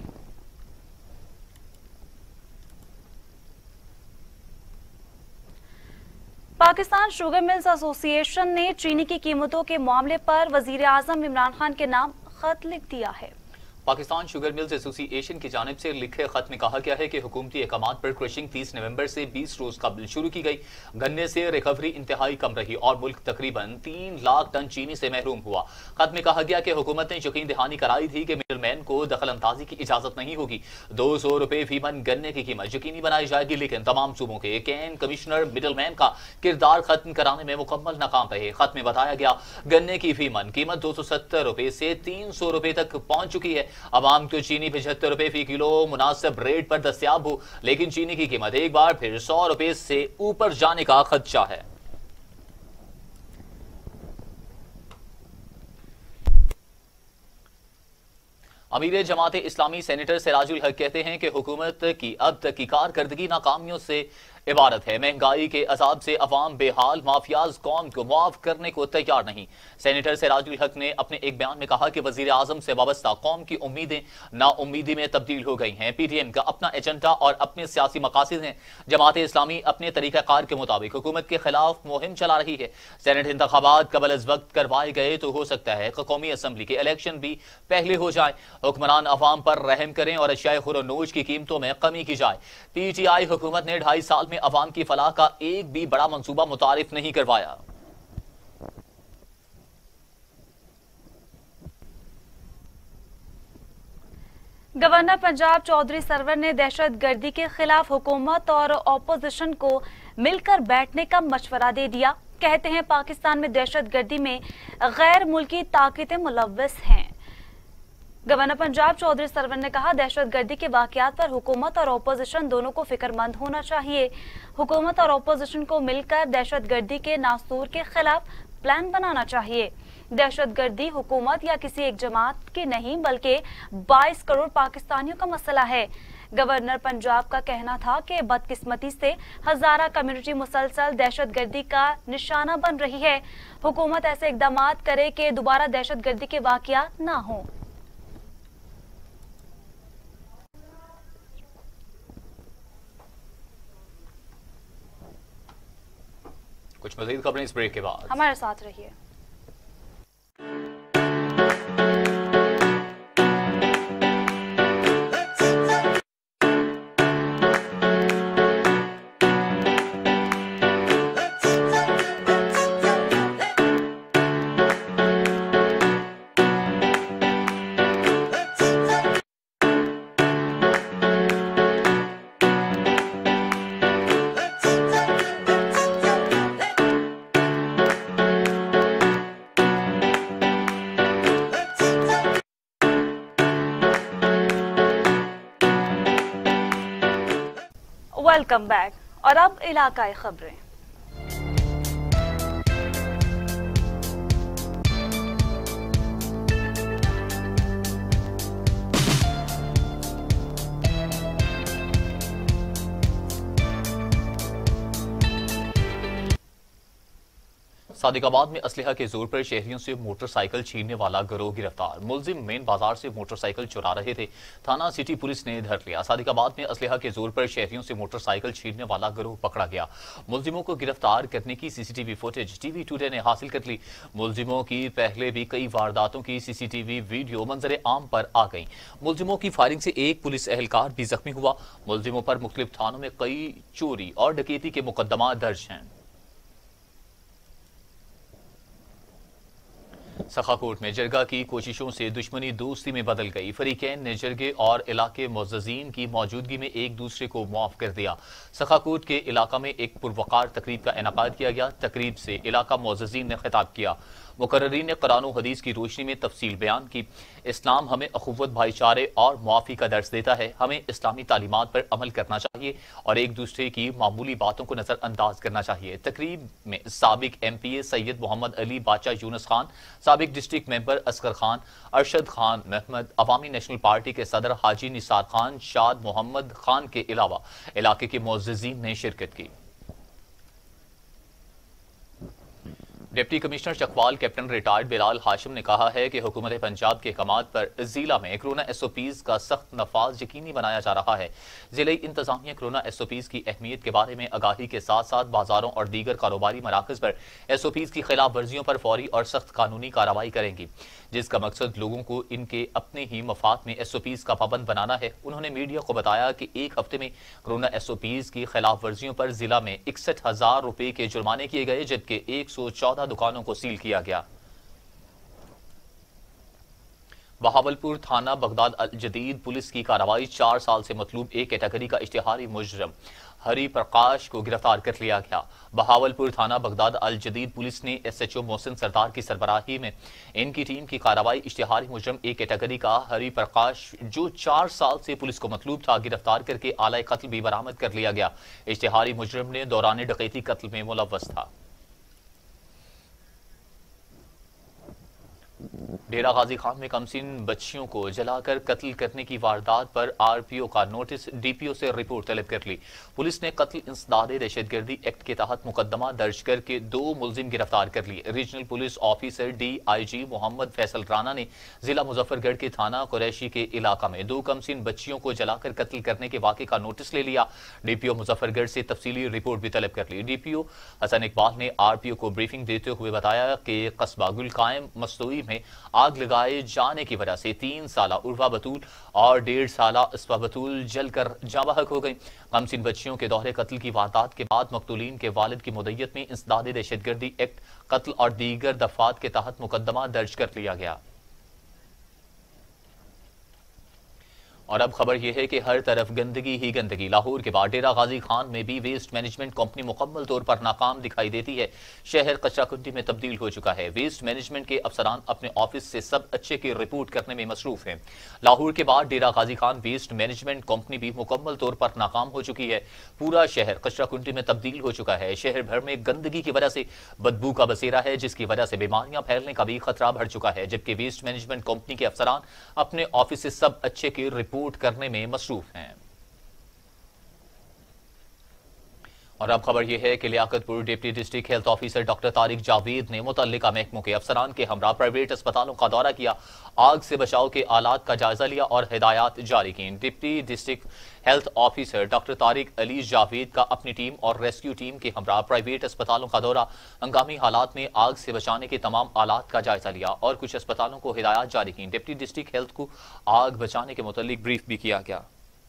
पाकिस्तान शुगर मिल्स एसोसिएशन ने चीनी की कीमतों के मामले पर वजीर आजम इमरान खान के नाम खत लिख दिया है। पाकिस्तान शुगर मिल्स एसोसिएशन की जानिब से लिखे खत में कहा गया है कि हुकूमती अहकामात पर क्रशिंग 30 नवंबर से 20 रोज कबल शुरू की गई। गन्ने से रिकवरी इंतहाई कम रही और मुल्क तकरीबन 3 लाख टन चीनी से महरूम हुआ। खत में कहा गया कि हुकूमत ने यकीन दहानी कराई थी कि मिडलमैन को दखल अंदाजी की इजाजत नहीं होगी। 200 रुपए फी मन गन्ने की कीमत यकीनी बनाई जाएगी, लेकिन तमाम सूबों के कैन कमिश्नर मिडलमैन का किरदार खत्म कराने में मुकम्मल नाकाम रहे। खत में बताया गया गन्ने की फी मन कीमत 270 रुपए से 300 रुपए तक पहुंच चुकी है। आवाम को चीनी 75 रुपए फी किलो मुनासिब रेट पर दस्तयाब हो, लेकिन चीनी की कीमत एक बार फिर 100 रुपए से ऊपर जाने का खदशा है। अमीर जमात इस्लामी सेनेटर सिराजुल हक कहते हैं कि हुकूमत की अब तक की कारकर्दगी नाकामियों से इबारत है। महंगाई के अजाब से अवाम बेहाल, माफियाज कौम को मुआफ करने को तैयार नहीं। सेनेटर सिराजुल हक ने अपने एक बयान में कहा कि वजीर आजम से वाबस्ता कौम की उम्मीदें नाउम्मीदी में तब्दील हो गई हैं। PTM का अपना एजेंडा और अपने सियासी मकासद हैं। जमात इस्लामी अपने तरीक़ाकार के मुताबिक हुकूमत के खिलाफ मुहिम चला रही है। सेनेट इंतखाबात कबल अज वक्त करवाए गए तो हो सकता है कि कौमी असम्बली के इलेक्शन भी पहले हो जाए। हुक्मरान अवाम पर रहम करें और अशियाए खुरोनोश की कीमतों में कमी की जाए। PTI हुकूमत ने 2.5 साल में अवाम की फलाह का एक भी बड़ा मंसूबा मुतारिफ नहीं करवाया। गवर्नर पंजाब चौधरी सरवर ने दहशतगर्दी के खिलाफ हुकूमत और ऑपोजिशन को मिलकर बैठने का मशवरा दे दिया। कहते हैं पाकिस्तान में दहशतगर्दी में गैर मुल्की ताकतें मुलव्वस हैं। गवर्नर पंजाब चौधरी सरवन ने कहा, दहशतगर्दी के वाकयात पर हुकूमत और ओपोजिशन दोनों को फिक्रमंद होना चाहिए। हुकूमत और ओपोजिशन को मिलकर दहशतगर्दी के नासूर के खिलाफ प्लान बनाना चाहिए। दहशतगर्दी हुकूमत या किसी एक जमात की नहीं बल्कि 22 करोड़ पाकिस्तानियों का मसला है। गवर्नर पंजाब का कहना था कि बदकिस्मती से हजारा कम्युनिटी मुसलसल दहशतगर्दी का निशाना बन रही है। हुकूमत ऐसे इकदाम करे कि दोबारा दहशतगर्दी के वाकयात ना हो। कुछ मज़ीद खबरें इस ब्रेक के बाद। हमारे साथ रहिए। वेलकम बैक और अब इलाकाई खबरें। सादिकाबाद में असलहा के जोर पर शहरियों से मोटरसाइकिल छीनने वाला गिरोह गिरफ्तार। मुलजिम मेन बाजार से मोटरसाइकिल चुरा रहे थे, थाना सिटी पुलिस ने धर लिया। सादिकाबाद में असलहा के जोर पर शहरियों से मोटरसाइकिल छीनने वाला गिरोह पकड़ा गया। मुलजिमों को गिरफ्तार करने की सीसीटीवी फुटेज टीवी टुडे ने हासिल कर ली। मुलजिमों की पहले भी कई वारदातों की सीसीटीवी वीडियो मंजर आम पर आ गई। मुलजिमों की फायरिंग से एक पुलिस एहलकार भी जख्मी हुआ। मुलजिमों पर मुख्तलिफ थानों में कई चोरी और डकैती के मुकदमा दर्ज हैं। सखाकोट में जरगा की कोशिशों से दुश्मनी दोस्ती में बदल गई। फरीकैन ने जरगे और इलाके मुअज़्ज़ज़ीन की मौजूदगी में एक दूसरे को मुआफ कर दिया। सखाकोट के इलाका में एक पुरवकार तकरीब का इनेकाद किया गया। तकरीब से इलाका मुअज़्ज़ज़ीन ने खिताब किया। मुकर्ररीन ने कुरान और हदीस की रोशनी में तफसील बयान की। इस्लाम हमें अखुव्वत, भाईचारे और मुआफ़ी का दर्स देता है। हमें इस्लामी तालीमात पर अमल करना चाहिए और एक दूसरे की मामूली बातों को नज़रअंदाज करना चाहिए। तकरीब में साबिक MPA सैयद मोहम्मद अली बादशाह यूनुस खान, साबिक district member Asghar Khan, Arshad Khan Mahmad, Awami National Party के सदर हाजी निसार खान, शाद मोहम्मद खान के अलावा इलाके के मुअज़्ज़ज़ीन ने शिरकत की। Deputy commissioner Chakwal captain retired Bilal Hashim ने कहा है कि हुकूमत पंजाब के अहकामात पर जिला में कोरोना SOPs का सख्त नफाज यकीनी बनाया जा रहा है। जिले इंतजामिया कोरोना SOPs की अहमियत के बारे में आगाही के साथ साथ बाजारों और दीगर कारोबारी मराकज पर SOPs की खिलाफ वर्जियों पर फौरी और सख्त कानूनी कार्रवाई करेंगी, जिसका मकसद लोगों को इनके अपने ही मफाद में SOPs का पाबंद बनाना है। उन्होंने मीडिया को बताया कि एक हफ्ते में कोरोना SOPs की खिलाफ वर्जियों पर जिला में 61,000 रुपए के जुर्माने किए गए, जबकि 114 दुकानों को सील किया गया। बहावलपुर थाना बगदाद अल जदीद पुलिस की कार्रवाई 4 साल से मतलूब एक कैटेगरी का इश्तिहारी मुजरम हरी प्रकाश को गिरफ्तार कर लिया गया। बहावलपुर थाना बगदाद अल जदीद पुलिस ने SHO मोहसिन सरदार की सरबराही में इनकी टीम की कार्रवाई इश्तिहारी मुजरम एक कैटेगरी का हरी प्रकाश, जो 4 साल से पुलिस को मतलूब था, गिरफ्तार करके आला कत्ल भी बरामद कर लिया गया। इश्तिहारी मुजरम ने दौरान डकैती कत्ल में मुलव्वस था। डेरा गाजी खान में कमसिन बच्चियों को जलाकर कत्ल करने की वारदात पर RPO का नोटिस, DPO से रिपोर्ट तलब कर ली। पुलिस ने कत्ल इंसदादे दहशतगर्दी एक्ट के तहत मुकदमा दर्ज करके 2 मुलजिम गिरफ्तार कर लिए। Regional police officer DIG Mohammad Faisal Rana ने जिला मुजफ्फरगढ़ के थाना कुरैशी के इलाका में 2 कमसिन बच्चियों को जलाकर कत्ल करने के वाक़े का नोटिस ले लिया। DPO मुजफ्फरगढ़ से तफसीली रिपोर्ट भी तलब कर ली। DPO हसन इकबाल ने RPO को ब्रीफिंग देते हुए बताया कि कस्बा गुलकायम मस्तूई में आग लगाए जाने की वजह से 3 साला उर्वा बतूल और 1.5 साला इसफा बतूल जलकर जाबहक हो गई। कमसिन बच्चियों के दोहरे कत्ल की वारदात के बाद मकतूलीन के वालिद की मुद्दत में इंसदादे दहशतगर्दी एक्ट, कत्ल और दीगर दफात के तहत मुकदमा दर्ज कर लिया गया। और अब खबर यह है कि हर तरफ गंदगी ही गंदगी। लाहौर के बाद डेरा गाजी खान में भी वेस्ट मैनेजमेंट कंपनी मुकम्मल तौर पर नाकाम दिखाई देती है। शहर कचरा कुंडी में तब्दील हो चुका है। वेस्ट मैनेजमेंट के अफसरान अपने ऑफिस से सब अच्छे की रिपोर्ट करने में मसरूफ हैं। लाहौर के बाद Dera Ghazi Khan waste management company भी मुकम्मल तौर पर नाकाम हो चुकी है। पूरा शहर कचरा कुंडी में तब्दील हो चुका है। शहर भर में गंदगी की वजह से बदबू का बसेरा है, जिसकी वजह से बीमारियां फैलने का भी खतरा बढ़ चुका है। जबकि वेस्ट मैनेजमेंट कंपनी के अफसरान अपने ऑफिस से सब अच्छे की रिपोर्ट करने में मसरूफ हैं। और अब खबर यह है कि Liaquatpur deputy district health officer doctor Tariq Javed ने मुतल्लिका महकमों के अफसरान के हमरा प्राइवेट अस्पतालों का दौरा किया, आग से बचाव के आलात का जायजा लिया और हिदायत जारी की। Deputy district health officer doctor Tariq Ali Javed का अपनी टीम और रेस्क्यू टीम के हमरा प्राइवेट अस्पतालों का दौरा, हंगामी हालात में आग से बचाने के तमाम आलात का जायजा लिया और कुछ अस्पतालों को हिदायत जारी की। डिप्टी डिस्ट्रिक्ट हेल्थ को आग बचाने के मुतालिक ब्रीफ भी किया गया।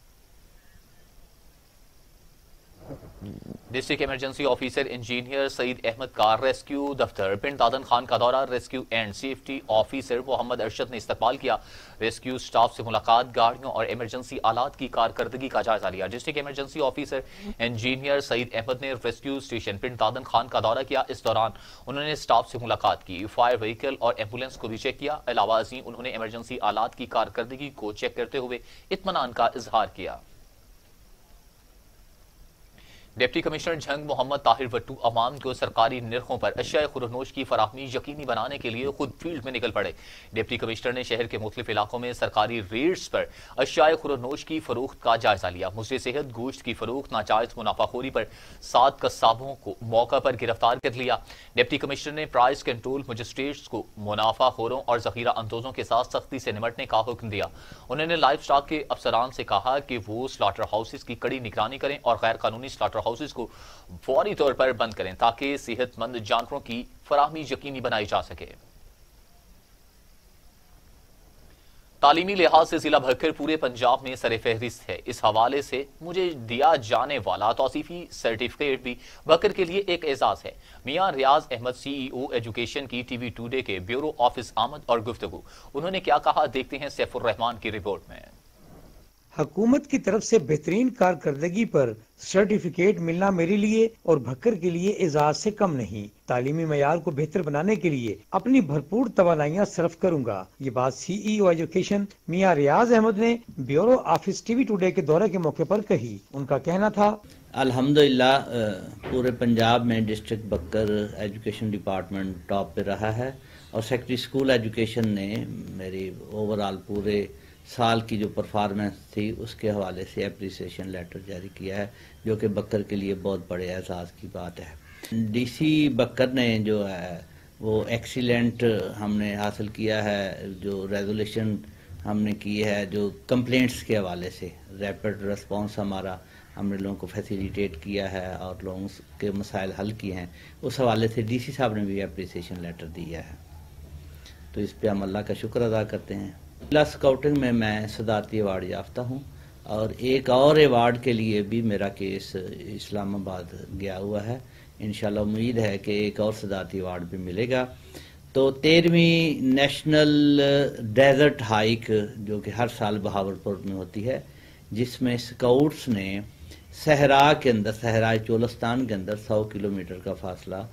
District emergency officer engineer Saeed Ahmed का रेस्क्यू दफ्तर पिंड दादन खान का दौरा, rescue and safety officer Mohammad Arshad ने इस्तकबाल किया। रेस्क्यू स्टाफ से मुलाकात, गाड़ियों और इमरजेंसी आलात की कारकर्दगी का जायजा लिया। District emergency officer engineer Saeed Ahmed ने रेस्क्यू स्टेशन पिंड दादन खान का दौरा किया। इस दौरान उन्होंने स्टाफ से मुलाकात की, फायर व्हीकल और एम्बुलेंस को भी चेक किया। अलावा अजीम उन्होंने इमरजेंसी आलात की कारकर्दगी को चेक करते हुए इत्मीनान का इजहार किया। डिप्टी कमिश्नर झंग मोहम्मद ताहिर वट्टू अवाम को सरकारी निर्खों पर अशिया खुरनोश की फराहमी यकीनी बनाने के लिए खुद फील्ड में निकल पड़े। डिप्टी कमिश्नर ने शहर के मुख्तलिफ इलाकों में सरकारी रेट्स पर अशिया खुरनोश की फरोख्त का जायजा लिया। मुझे सेहत गोश्त की फरोख्त, नाजायज मुनाफाखोरी पर 7 कस्साबों को मौका पर गिरफ्तार कर लिया। डिप्टी कमिश्नर ने प्राइस कंट्रोल मजिस्ट्रेट्स को मुनाफाखोरों और जखीरा अंदोजों के साथ सख्ती से निपटने का हुक्म दिया। उन्होंने लाइफ स्टॉक के अफसरान से कहा कि वो स्लॉटर हाउसेज की कड़ी निगरानी करें और गैर कानूनी स्लॉटर हाउसेज को फौरी तौर पर बंद करें ताकि सेहतमंद जानवरों की फराहमी यकीनी बनाई जा सके। तालीमी लिहाज से जिला भक्कर पूरे पंजाब में सरफहरिस्त है। इस हवाले से मुझे दिया जाने वाला तौसीफी सर्टिफिकेट भी भक्कर के लिए एक एजाज है। मियां रियाज अहमद CEO एजुकेशन की TV टुडे के ब्यूरो ऑफिस आमद और गुफ्तगू। उन्होंने क्या कहा, देखते हैं सैफुर रहमान की रिपोर्ट में। हुकूमत की तरफ से बेहतरीन कारकर्दगी पर सर्टिफिकेट मिलना मेरे लिए और भक्कर के लिए एजाज से कम नहीं। तालीमी मयार को बेहतर बनाने के लिए अपनी भरपूर तवानाइयां सर्फ करूंगा। ये बात CEO एजुकेशन मियां रियाज अहमद ने ब्यूरो ऑफिस TV टुडे के दौरे के मौके पर कही। उनका कहना था, अल्हम्दुलिल्लाह पूरे पंजाब में district Bhakkar education department top पे रहा है और सेक्रेटरी स्कूल एजुकेशन ने मेरी ओवरऑल पूरे साल की जो परफॉर्मेंस थी उसके हवाले से एप्रिसिएशन लेटर जारी किया है, जो कि बक्कर के लिए बहुत बड़े एहसास की बात है। DC बक्कर ने जो है वो एक्सीलेंट हमने हासिल किया है। जो रेजोल्यूशन हमने की है जो कंप्लेंट्स के हवाले से, रैपिड रिस्पांस हमारा हमने लोगों को फैसिलिटेट किया है और लोगों के मसाइल हल किए हैं, उस हवाले से DC साहब ने भी एप्रिसिएशन लेटर दिया है। तो इस पे हम अल्लाह का शुक्र अदा करते हैं। जिला स्काउटिंग में मैं सदारती अवार्ड याफ्ता हूँ और एक और अवार्ड के लिए भी मेरा केस इस्लामाबाद गया हुआ है। इंशाल्लाह उम्मीद है कि एक और सदारती अवार्ड भी मिलेगा। तो 13वीं नेशनल डेजर्ट हाइक जो कि हर साल बहावलपुर में होती है, जिसमें स्काउट्स ने सहरा के अंदर, सहराए चोलस्तान के अंदर 100 किलोमीटर का फासला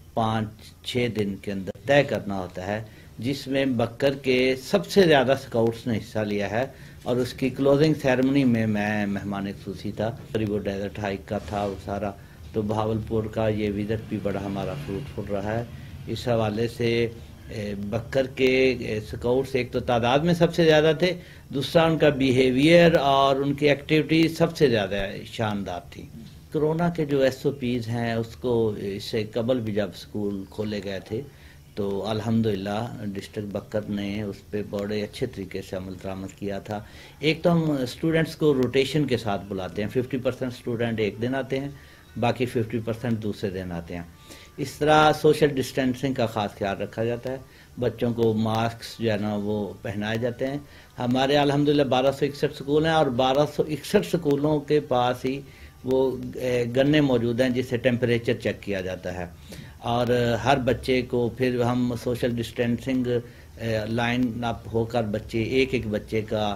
5-6 दिन के अंदर तय करना होता है, जिसमें बक्कर के सबसे ज़्यादा स्काउट्स ने हिस्सा लिया है और उसकी क्लोजिंग सेरेमनी में मैं मेहमान खुसूसी था। वो डेजर्ट हाइक का था वो सारा। तो बहावलपुर का ये विजिट भी बड़ा हमारा फ्रूटफुल रहा है। इस हवाले से बक्कर के स्काउट्स एक तो तादाद में सबसे ज़्यादा थे, दूसरा उनका बिहेवियर और उनकी एक्टिविटी सबसे ज़्यादा शानदार थी। कोरोना के जो SOPs हैं उसको इससे कबल भी जब स्कूल खोले गए थे तो अल्हम्दुलिल्लाह डिस्ट्रिक्ट बक्कर ने उस पर बड़े अच्छे तरीके से अमल दरामद किया था। एक तो हम स्टूडेंट्स को रोटेशन के साथ बुलाते हैं, 50% स्टूडेंट एक दिन आते हैं, बाकी 50% दूसरे दिन आते हैं। इस तरह सोशल डिस्टेंसिंग का ख़ास ख्याल रखा जाता है। बच्चों को मास्क जो है ना वो पहनाए जाते हैं। हमारे अल्हम्दुलिल्लाह 1261 स्कूल हैं और 1261 स्कूलों के पास ही वो गन्ने मौजूद हैं जिससे टेम्परेचर चेक किया जाता है और हर बच्चे को फिर हम सोशल डिस्टेंसिंग लाइन अप होकर बच्चे एक बच्चे का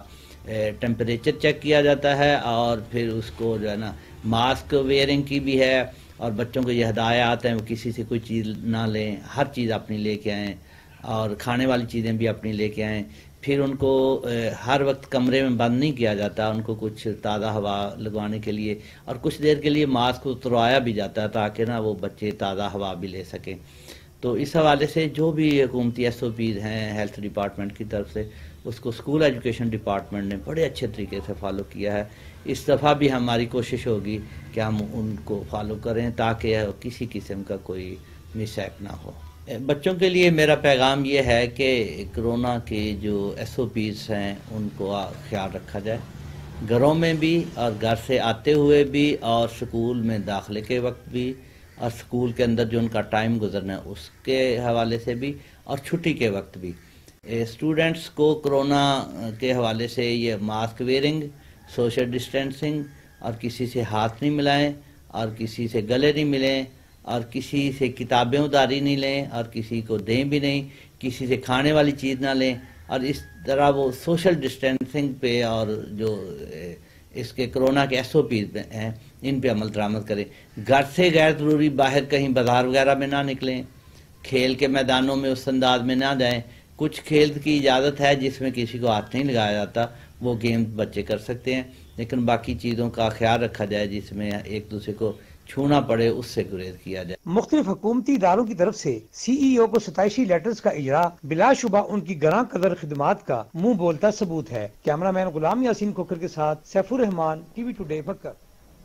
टेम्परेचर चेक किया जाता है और फिर उसको जो है ना मास्क वेयरिंग की भी है। और बच्चों को ये हदायत हैं वो किसी से कोई चीज़ ना लें, हर चीज़ अपनी लेके आएँ और खाने वाली चीज़ें भी अपनी लेके आएँ। फिर उनको हर वक्त कमरे में बंद नहीं किया जाता, उनको कुछ ताज़ा हवा लगवाने के लिए और कुछ देर के लिए मास्क उतरवाया भी जाता है ताकि ना वो बच्चे ताज़ा हवा भी ले सकें। तो इस हवाले से जो भी हुकूमती SOPs हैं हेल्थ डिपार्टमेंट की तरफ से, उसको स्कूल एजुकेशन डिपार्टमेंट ने बड़े अच्छे तरीके से फॉलो किया है। इस दफ़ा भी हमारी कोशिश होगी कि हम उनको फॉलो करें ताकि किसी किस्म का कोई मिसहैप ना हो। बच्चों के लिए मेरा पैगाम ये है कि कोरोना के जो SOPs हैं उनको ख्याल रखा जाए, घरों में भी और घर से आते हुए भी और स्कूल में दाखिले के वक्त भी और स्कूल के अंदर जो उनका टाइम गुजरना है उसके हवाले से भी और छुट्टी के वक्त भी। स्टूडेंट्स को कोरोना के हवाले से ये मास्क वेयरिंग, सोशल डिस्टेंसिंग और किसी से हाथ नहीं मिलाएं और किसी से गले नहीं मिलें और किसी से किताबें उधारी नहीं लें और किसी को दें भी नहीं, किसी से खाने वाली चीज़ ना लें और इस तरह वो सोशल डिस्टेंसिंग पे और जो इसके कोरोना के SOPs हैं इन पे अमल दरामद करें। घर से गैर ज़रूरी बाहर कहीं बाजार वगैरह में ना निकलें, खेल के मैदानों में उस अंदाज में ना जाएं। कुछ खेल की इजाज़त है जिसमें किसी को हाथ नहीं लगाया जाता, वो गेम बच्चे कर सकते हैं, लेकिन बाकी चीज़ों का ख्याल रखा जाए जिसमें एक दूसरे को छूना पड़े उससे गुरेज किया जाए। मुख्तलिफ हुकूमती इदारों की तरफ से CEO को 27 लेटर्स का इजरा बिलाशुबा उनकी गरां कदर खिदमात का मुंह बोलता सबूत है। कैमरामैन गुलाम यासीन खोखर के साथ सैफुर रहमान, TV टुडे बक्कर।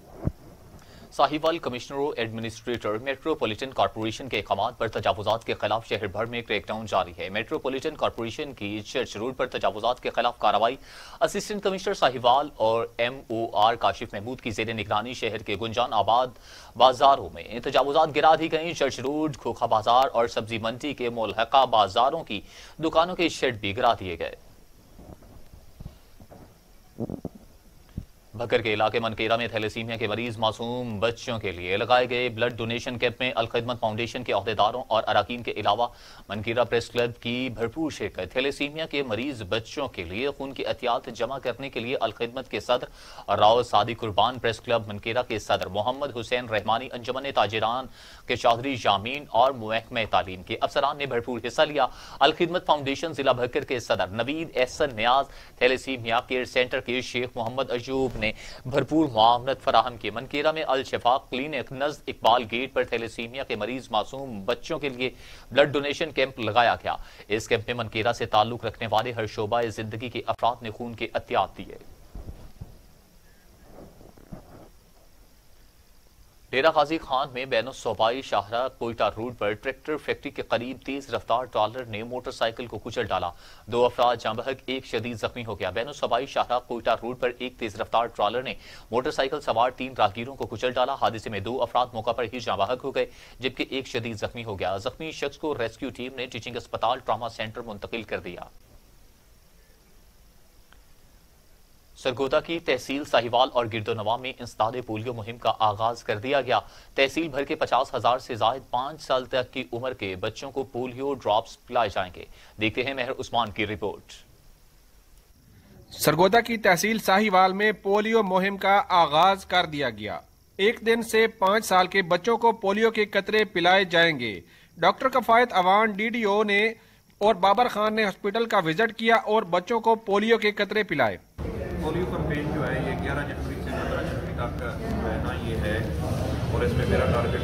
साहिवाल कमिश्नरों एडमिनिस्ट्रेटर मेट्रोपॉलिटन कॉर्पोरेशन के अहकाम पर तजावुजात के खिलाफ शहर भर में क्रैकडाउन जारी है। मेट्रोपॉलिटन कॉर्पोरेशन की चर्च रोड पर तजावुजात के खिलाफ कार्रवाई असिस्टेंट कमिश्नर साहिवाल और MOR काशिफ महमूद की जेर निगरानी शहर के गुंजान आबाद बाजारों में तजावुजात गिरा दी गई। चर्च रोड, खोखा बाजार और सब्जी मंडी के मुल्हका बाजारों की दुकानों के शेड भी गिरा दिए गए। भक्कर के इलाके मनकेरा में थैलेसीमिया के मरीज मासूम बच्चों के लिए लगाए गए ब्लड डोनेशन कैंप में अलखिदमत फाउंडेशन के अहदेदारों और अराकीन के अलावा मनकेरा प्रेस क्लब की भरपूर शिरकत। थैलेसीमिया के मरीज बच्चों के लिए खून की एहतियात जमा करने के लिए अलखिदमत के सदर राव सादी कुर्बान, प्रेस क्लब मनकेरा के सदर मोहम्मद हुसैन रहमानी, अंजुमन ताजिरान के चौधरी जामीन और महकमे तालीम के अफसरान ने भरपूर हिस्सा लिया। अलखिदमत फाउंडेशन जिला भक्कर के सदर Naveed Ahsan Niaz, thalassaemia care centre के शेख मोहम्मद अयूब ने भरपूर मुआवनत फराहम की। मनकेरा में अल शिफा क्लिनिक नज़द इकबाल गेट पर थैलेसीमिया के मरीज मासूम बच्चों के लिए ब्लड डोनेशन कैंप लगाया गया। इस कैंप में मनकेरा से ताल्लुक रखने वाले हर शोबा जिंदगी के अफराद ने खून के एहतियात दिए। डेरा गाजी खान में बैनुस्सोबाई शाहरा कोयटा रोड पर ट्रैक्टर फैक्ट्री के करीब तेज रफ्तार ट्रॉलर ने मोटरसाइकिल को कुचल डाला। 2 अफराद जाँ बहक, एक शदीद जख्मी हो गया। बैनुस्सोबाई शाहरा कोयटा रोड पर एक तेज रफ्तार ट्रॉलर ने मोटरसाइकिल सवार 3 राहगीरों को कुचल डाला। हादसे में 2 अफराद मौका पर ही जाँ बहक हो गए जबकि एक शदीद जख्मी हो गया। जख्मी शख्स को रेस्क्यू टीम ने टीचिंग अस्पताल ट्रामा सेंटर मुंतकिल कर दिया। सरगोदा की तहसील साहिवाल और गिरदोनवा में इंसदाद पोलियो मुहिम का आगाज कर दिया गया। तहसील भर के 50,000 से जायद 5 साल तक की उम्र के बच्चों को पोलियो ड्रॉप्स पिलाए जाएंगे। देखते हैं मेहर उस्मान की रिपोर्ट। सरगोदा की तहसील साहिवाल में पोलियो मुहिम का आगाज कर दिया गया। एक दिन से 5 साल के बच्चों को पोलियो के कतरे पिलाए जाएंगे। डॉक्टर कफायत अवान DDO ने और बाबर खान ने हॉस्पिटल का विजिट किया और बच्चों को पोलियो के कतरे पिलाए। पोलियो कैंपेन जो है ये 11 जनवरी से 15 जनवरी तक जो है ना ये है और इसमें मेरा टारगेट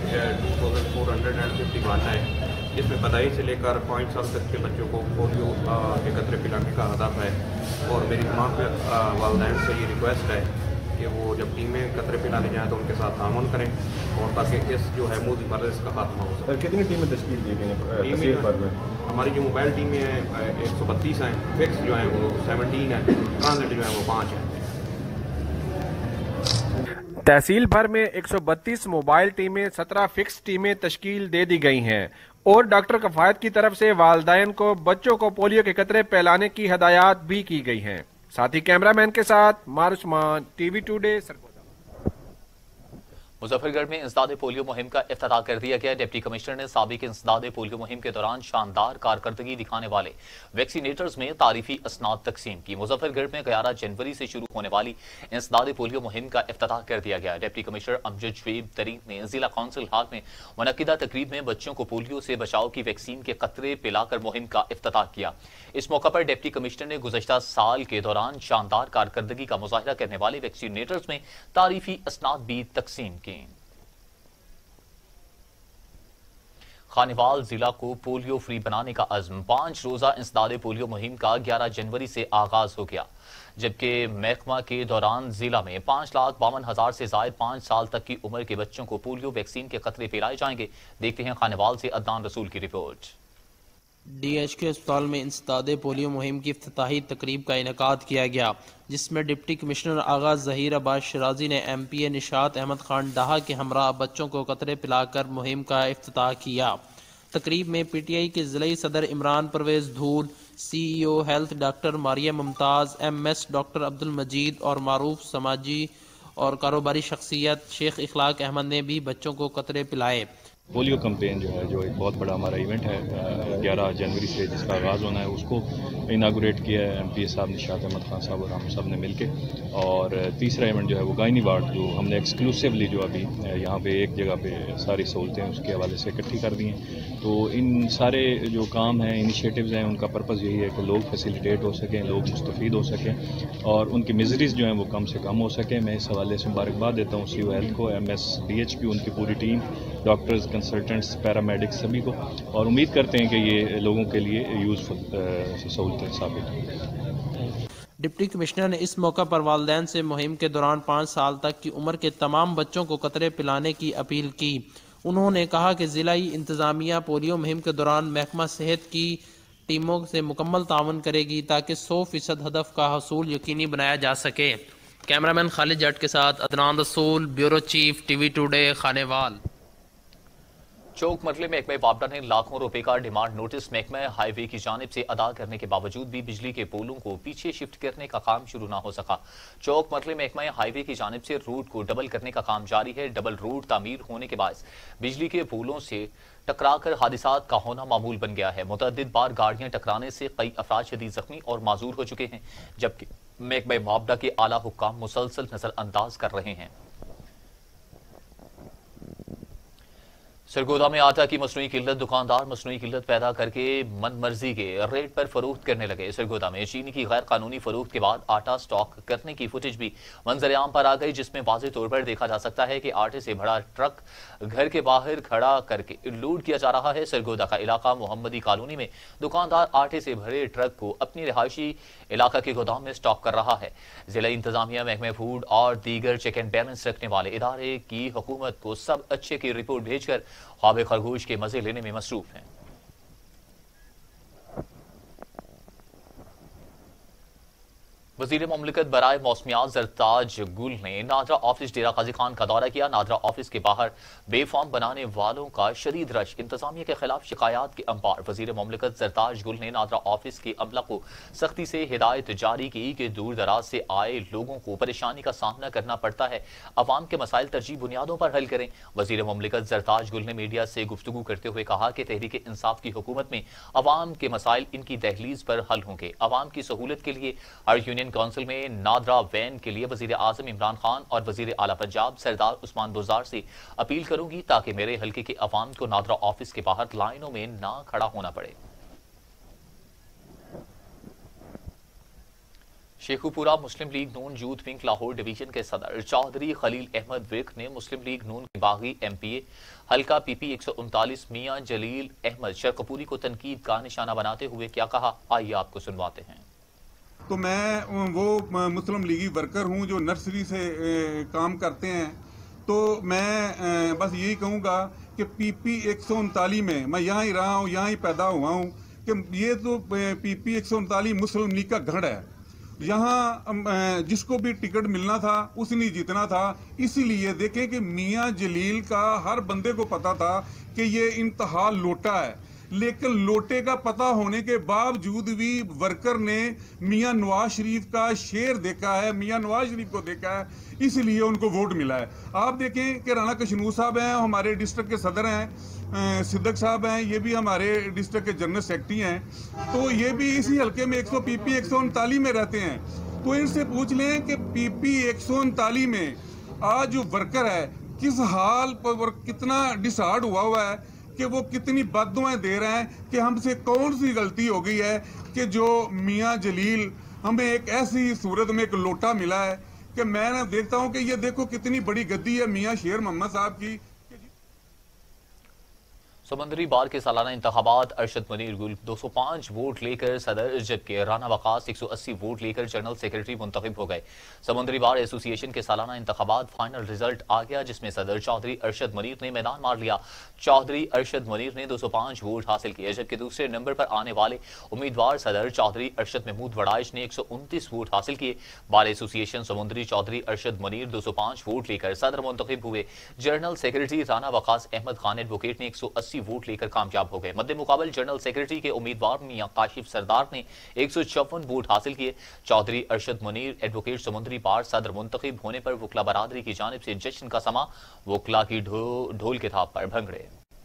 2451 है। इसमें पदाई से लेकर 5 साल तक के बच्चों को पोलियो के कतरे पिलाने का हदफ है और मेरी तमाम वालिदैन से ये रिक्वेस्ट है कि वो जब टीमें कतरे पिलाने जाएँ तो उनके साथ तामुन करें और ताकि इस जो है मूजी मर्ज इसका खात्मा हो सके। कितनी टीमें तश्कील दी गई हैं? हमारी जो मोबाइल टीमें हैं 132 हैं, फिक्स जो हैं वो 17 हैं, ट्रांजिट जो हैं वो 5 हैं। तहसील भर में 132 मोबाइल टीमें, 17 फिक्स टीमें तश्कील दे दी गई हैं और डॉक्टर कफायत की तरफ से वालिदैन को बच्चों को पोलियो के कतरे पिलाने की हदायत भी की गई हैं। साथ ही कैमरामैन के साथ मारुस्मान, TV टुडे सरगोदा। मुजफ्फरगढ़ में इंसदाद पोलियो मुहिम का इफ्तिताह कर दिया गया। डिप्टी कमिश्नर ने साबिक इंसदाद पोलियो मुहिम के दौरान शानदार कारकर्दगी दिखाने वाले वैक्सीनेटर्स में तारीफी असनाद तकसीम की। मुजफ्फरगढ़ में 11 जनवरी से शुरू होने वाली इंसदाद पोलियो मुहिम का इफ्तिताह कर दिया गया। डिप्टी कमिश्नर अमजद शुएब तरीन ने जिला काउंसिल हॉल में मुनक्किदा तकरीब में बच्चों को पोलियो से बचाव की वैक्सीन के कतरे पिलाकर मुहिम का इफ्तिताह किया। इस मौके पर डिप्टी कमिश्नर ने गुज़श्ता साल के दौरान शानदार कारकर्दगी का मुजाहिरा करने वाले वैक्सीनेटर्स में तारीफी असनाद भी तकसीम की। खानेवाल जिला को पोलियो फ्री बनाने का अज़्म। 5 रोजा इंसदाद पोलियो मुहिम का 11 जनवरी से आगाज हो गया, जबकि महकमा के दौरान जिला में 5,52,000 से जायद 5 साल तक की उम्र के बच्चों को पोलियो वैक्सीन के कतरे पिलाए जाएंगे। देखते हैं खानेवाल से अदनान रसूल की रिपोर्ट। DHQ अस्पताल में इंसदाद पोलियो मुहिम की इफ्तिताही तकरीब का इनेकाद किया गया, जिसमें डिप्टी कमिश्नर आगा ज़हीर अब्बास शराजी ने MPA निशात अहमद खान डाहा के हमरा बच्चों को कतरे पिलाकर मुहिम का इफ्तिताह किया। तकरीब में PTI के ज़िले सदर Imran Pervez Dhool, CEO health doctor Maria Mumtaz, MS doctor Abdul Majeed और मारूफ समाजी और कारोबारी शख्सियत शेख इखलाक अहमद ने भी बच्चों को कतरे पिलाए। पोलियो कैंपेन जो एक बहुत बड़ा हमारा इवेंट है, 11 जनवरी से जिसका आगाज़ होना है, उसको इनागुरेट किया है MPA साहब निशात अहमद खान साहब और हम सब ने मिलके। और तीसरा इवेंट जो है वो गायनी वार्ड, जो हमने एक्सक्लूसिवली जो अभी यहाँ पे एक जगह पे सारी सहूलतें उसके हवाले से इकट्ठी कर दी हैं। तो इन सारे जो काम हैं, इनिशिएटिव्स हैं, उनका पर्पज़ यही है कि लोग फैसिलिटेट हो सकें, लोग मुस्तफ़ीद हो सकें और उनकी मिजरीज़ जो हैं वो कम से कम हो सकें। मैं इस हवाले से मुबारकबाद देता हूँ CO हेल्थ को, MS DHQ, उनकी पूरी टीम, डॉक्टर्स, कंसल्टेंट्स, पैरामेडिक्स सभी को, और उम्मीद करते हैं कि ये लोगों के लिए यूज़फुल सहूलतें साबित हों। डिप्टी कमिश्नर ने इस मौका पर वालिदैन से मुहिम के दौरान 5 साल तक की उम्र के तमाम बच्चों को कतरे पिलाने की अपील की। उन्होंने कहा कि ज़िलाई इंतज़ामिया पोलियो मुहिम के दौरान महकमा सेहत की टीमों से मुकम्मल तावन करेगी ताकि 100% हदफ का हसूल यकीनी बनाया जा सके। कैमरामैन खालिद जट के साथ Adnan Rasool, bureau chief, TV today, Khanewal. चौक मरले महकमे वापडा ने लाखों रुपए का डिमांड नोटिस महकमा हाईवे की जानिब से अदा करने के बावजूद भी बिजली के पोलों को पीछे शिफ्ट करने का काम शुरू ना हो सका। चौक मरले महकमा हाईवे की जानिब से रूट को डबल करने का काम जारी है। डबल रूट तामीर होने के बाद बिजली के पोलों से टकराकर हादिसात का होना मामूल बन गया है। मुतअद्दिद बार गाड़ियां टकराने से कई अफराद शदीद जख्मी और माजूर हो चुके हैं, जबकि महकमा वापडा के आला हुक्काम मुसलसल नजरअंदाज कर रहे हैं। सरगोदा में आटा की मसनूई किल्लत। दुकानदार मसनूई किल्लत पैदा करके मन मर्जी के रेट पर फरोख्त करने लगे। सरगोदा में चीनी की गैर कानूनी फरोख्त के बाद आटा स्टॉक करने की फुटेज भी मंजर-ए-आम पर आ गई, जिसमें वाज़ेह तौर पर देखा जा सकता है कि आटे से भरा ट्रक घर के बाहर खड़ा करके लूट किया जा रहा है। सरगोदा का इलाका मोहम्मदी कॉलोनी में दुकानदार आटे से भरे ट्रक को अपनी रिहायशी इलाका के गोदाम में स्टॉक कर रहा है। जिला इंतजामिया महकमे फूड और दीगर चेक एंड बैलेंस रखने वाले इदारे की हुकूमत को सब अच्छे की रिपोर्ट भेजकर ख्वाब खरगोश के मजे लेने में मसरूफ हैं। वज़ीर मुमलिकत बराए मौसमियात ज़रताज गुल ने नादरा ऑफिस डेरा गाजी खान का दौरा किया। नादरा ऑफिस के बाहर बेफाम बनाने वालों का शदीद रश। इंतजामिया के खिलाफ शिकायत के अंपार। वज़ीर मुमलिकत ज़रताज गुल ने नादरा ऑफिस के अमला को सख्ती से हिदायत जारी की कि दूर दराज से आए लोगों को परेशानी का सामना करना पड़ता है, अवाम के मसाइल तरजीह बुनियादों पर हल करें। वज़ीर मुमलिकत ज़रताज गुल ने मीडिया से गुफ्तगू करते हुए कहा कि तहरीक इंसाफ की हुकूमत में अवाम के मसाइल इनकी दहलीज पर हल होंगे। अवाम की सहूलत के लिए हर यूनियन काउंसिल में नादरा वैन के लिए वजीर आजम इमरान खान और वजीर आला पंजाब सरदार उस्मान बुज़दार से अपील करूंगी ताकि मेरे हल्के के अवाम को नादरा ऑफिस के बाहर लाइनों में ना खड़ा होना पड़े। Sheikhupura Muslim League Noon youth wing Lahore division के सदर चौधरी खलील अहमद विर्क ने मुस्लिम लीग नून के बागी MPA हल्का PP 139 मियां जलील अहमद शरकपुरी को तनकीद का निशाना बनाते हुए क्या कहा, आइए आपको सुनवाते हैं। तो मैं वो मुस्लिम लीगी वर्कर हूं जो नर्सरी से काम करते हैं। तो मैं बस यही कहूँगा कि PP 139 में मैं यहाँ ही रहा हूँ, यहाँ ही पैदा हुआ हूँ कि ये तो PP 139 मुस्लिम लीग का गढ़ है। यहाँ जिसको भी टिकट मिलना था उसने जीतना था। इसीलिए देखें कि मियाँ जलील का हर बंदे को पता था कि ये इंतहा लोटा है। लेकिन लोटे का पता होने के बावजूद भी वर्कर ने मियां नवाज शरीफ का शेर देखा है, मियां नवाज शरीफ को देखा है, इसलिए उनको वोट मिला है। आप देखें कि राना कशनूर साहब हैं, हमारे डिस्ट्रिक्ट के सदर हैं, सिद्दक साहब हैं, ये भी हमारे डिस्ट्रिक्ट के जनरल सेक्रेटरी हैं, तो ये भी इसी हल्के में 100 PP 139 में रहते हैं। तो इनसे पूछ लें कि PP 139 में आज जो वर्कर है किस हाल पर, कितना डिसहार्ड हुआ है कि वो कितनी बददुआएं दे रहे हैं कि हमसे कौन सी गलती हो गई है कि जो मियां जलील हमें एक ऐसी सूरत में एक लोटा मिला है कि मैं देखता हूं कि ये देखो कितनी बड़ी गद्दी है मियां शेर मोहम्मद साहब की। समंदरी बार के सालाना इंतखाबात अरशद मुनीर गुल 205 वोट लेकर सदर, जबकि राना वकास 180 वोट लेकर जनरल सेक्रेटरी मुंतखब हो गए। समुद्री बार एसोसिएशन के सालाना इंतखाबात फाइनल रिजल्ट आ गया, जिसमें सदर चौधरी अरशद मुनीर ने मैदान मार लिया। चौधरी अरशद मुनीर ने 205 वोट हासिल किए, जबकि दूसरे नंबर पर आने वाले उम्मीदवार सदर चौधरी अरशद महमूद वड़ाइश ने 129 वोट हासिल किए। बार एसोसिएशन समुद्री चौधरी अरशद मुनीर 205 वोट लेकर सदर मुंतखब हुए। General secretary Rana Waqas Ahmad Khan advocate ने 180 वोट लेकर कामयाब हो गए। मद्दे मुकाबल जनरल सेक्रेटरी के उम्मीदवार मियां काशिफ सरदार ने 154 वोट हासिल किए। चौधरी अरशद मुनीर एडवोकेट समुद्री बार सदर मुंतखब होने पर वकला बरादरी की जानिब से जश्न का समा वकला की ढोल के थाप पर भंगड़े।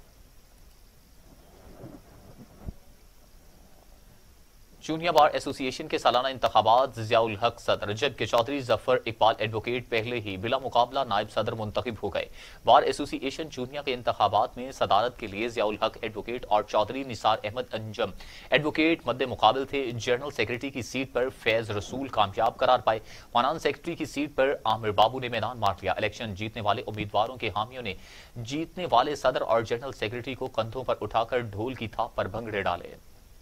चूनिया बार एसोसिएशन के सालाना इंतखाबात जियाउल हक सदर, जबकि चौधरी जफर इकबाल एडवोकेट पहले ही बिला मुकाबला नायब सदर मुंतखब हो गए। बार एसोसिएशन चूनिया के इंतखाबात में सदारत के लिए जियाउल हक एडवोकेट और चौधरी निसार अहमद अंजम एडवोकेट मद्दे मुकाबल थे। जनरल सेक्रेटरी की सीट पर फैज रसूल कामयाब करार पाए। फाइनेंस सेक्रेटरी की सीट पर आमिर बाबू ने मैदान मार लिया। इलेक्शन जीतने वाले उम्मीदवारों के हामियों ने जीतने वाले सदर और जनरल सेक्रेटरी को कंधों पर उठाकर ढोल की थाप पर भंगड़े डाले।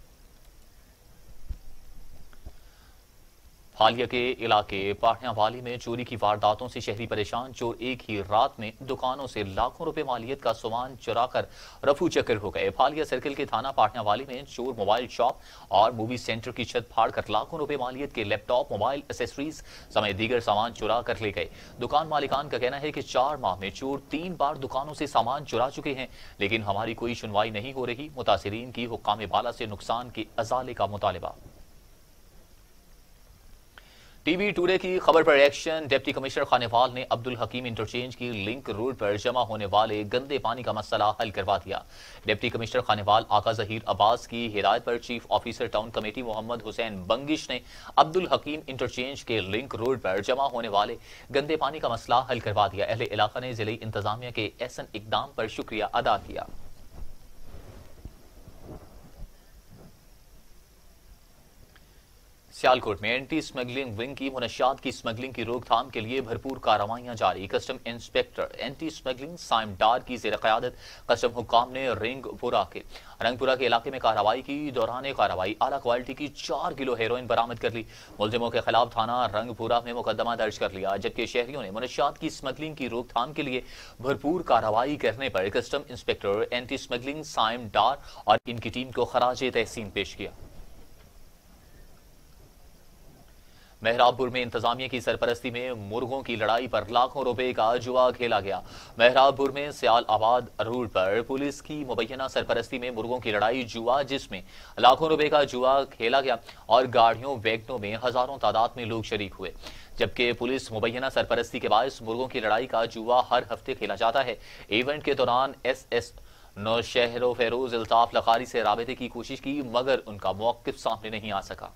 हालिया के इलाके पाठियावाली में चोरी की वारदातों से शहरी परेशान। चोर एक ही रात में दुकानों से लाखों रुपए मालियत का सामान चुराकर रफू चक्कर हो गए। हालिया सर्किल के थाना पाठियावाली में चोर मोबाइल शॉप और मूवी सेंटर की छत फाड़कर लाखों रुपए मालियत के लैपटॉप, मोबाइल एसेसरीज समेत दीगर सामान चुरा कर ले गए। दुकान मालिकान का कहना है कि 4 माह में चोर 3 बार दुकानों से सामान चुरा चुके हैं, लेकिन हमारी कोई सुनवाई नहीं हो रही। मुतासिरीन की हुक्काम बाला से नुकसान के अजाले का मुतालिबा। टीवी टुडे की खबर पर रिएक्शन। डिप्टी कमिश्नर खानेवाल ने अब्दुल हकीम इंटरचेंज की लिंक रोड पर जमा होने वाले गंदे पानी का मसला हल करवा दिया। डिप्टी कमिश्नर खानेवाल आका जहीर अब्बास की हिदायत पर chief officer town committee Mohammad Hussain Bangash ने अब्दुल हकीम इंटरचेंज के लिंक रोड पर जमा होने वाले गंदे पानी का मसला हल करवा दिया। अहले इलाका ने जिले इंतजामिया के ऐसन इकदाम पर शुक्रिया अदा किया। सियालकोट में एंटी स्मगलिंग विंग की मुनशियात की स्मगलिंग की रोकथाम के लिए भरपूर कार्रवाइयां जारी। Custom inspector anti smuggling Saim Dar की जेर क़यादत कस्टम हुक्काम ने रंगपुरा के इलाके में कार्रवाई की। दौरान कार्रवाई आला क्वालिटी की 4 किलो हेरोइन बरामद कर ली। मुलजिमों के खिलाफ थाना रंगपुरा में मुकदमा दर्ज कर लिया, जबकि शहरियों ने मुनशियात की स्मगलिंग की रोकथाम के लिए भरपूर कार्रवाई करने पर custom inspector anti smuggling Saim Dar और इनकी टीम को खराज तहसीन पेश किया। मेहराबपुर में इंतजामिया की सरपरस्ती में मुर्गों की लड़ाई पर लाखों रुपए का जुआ खेला गया। मेहराबपुर में सियाल आबाद रोड पर पुलिस की मुबैना सरपरस्ती में मुर्गों की लड़ाई जुआ, जिसमें लाखों रुपए का जुआ खेला गया और गाड़ियों वैगनों में हजारों तादाद में लोग शरीक हुए। जबकि पुलिस मुबैना सरपरस्ती के बायस मुर्गों की लड़ाई का जुआ हर हफ्ते खेला जाता है। इवेंट के दौरान SS नौशहरो फेरोज अल्ताफ लखारी से राबते की कोशिश की, मगर उनका मौक़िफ़ सामने नहीं आ सका।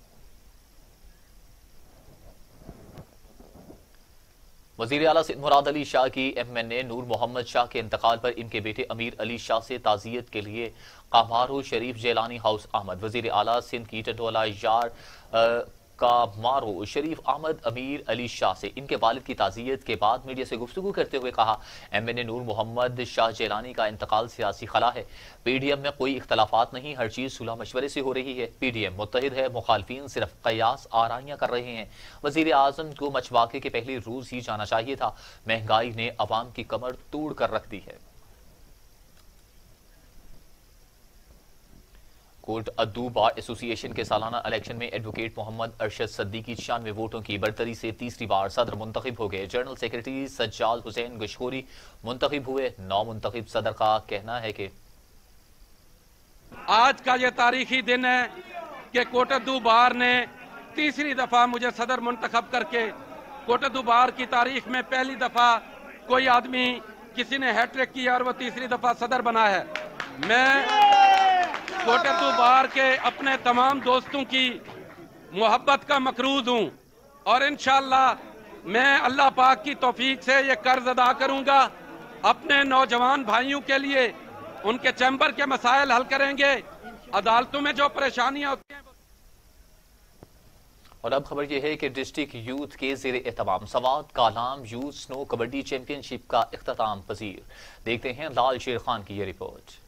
वज़ीर आला सिंध मुराद अली शाह की MNA नूर मोहम्मद शाह के इंतकाल पर इनके बेटे अमीर अली शाह से ताज़ियत के लिए कामारो शरीफ जेलानी हाउस आमद। वज़ीर आला सिंध की टटोला यार कामारो शरीफ अहमद अमीर अली शाह से इनके वालिद की ताज़ियत के बाद मीडिया से गुफ्तगू करते हुए कहा, MNA नूर मोहम्मद शाह जेलानी का इंतकाल सियासी खला है। PDM में कोई इख्तलाफात नहीं, हर चीज़ सुलह मशवरे से हो रही है। PDM मुत्तहिद है, मुखालफीन सिर्फ कयास आराइयाँ कर रहे हैं। वज़ीर आज़म को मचवाके के पहले रोज़ ही जाना चाहिए था। महंगाई ने अवाम की कमर तोड़ कर रख दी है। कोर्ट अद्दू बार एसोसिएशन के सालाना इलेक्शन में एडवोकेट मोहम्मद अरशद सद्दीकी 96 वोटों की बढ़तरी से तीसरी बार सदर मुंतखब हो गए। जनरल सेक्रेटरी सज्जाद हुसैन गशखोरी मुंतखब हुए। 9 मुंतखब सदर का कहना है कि आज का ये तारीखी दिन है कि कोटद्दू बार ने तीसरी दफा मुझे सदर मुंतखब करके, कोटद्दू बार की तारीख में पहली दफा कोई आदमी किसी ने हैट्रिक किया और वो तीसरी दफा सदर बना है। मैं कोटद्दू बार के अपने तमाम दोस्तों की मोहब्बत का मकरूज हूँ और इंशाअल्लाह मैं अल्लाह पाक की तौफीक से ये कर्ज अदा करूंगा। अपने नौजवान भाइयों के लिए उनके चैम्बर के मसाइल हल करेंगे। अदालतों में जो परेशानियां होती हैं। और अब खबर यह है कि डिस्ट्रिक्ट यूथ के ज़ेर एहतमाम Swat Kalam youth snow kabaddi championship का इख्तिताम पजीर। देखते हैं लाल शेर खान की ये रिपोर्ट।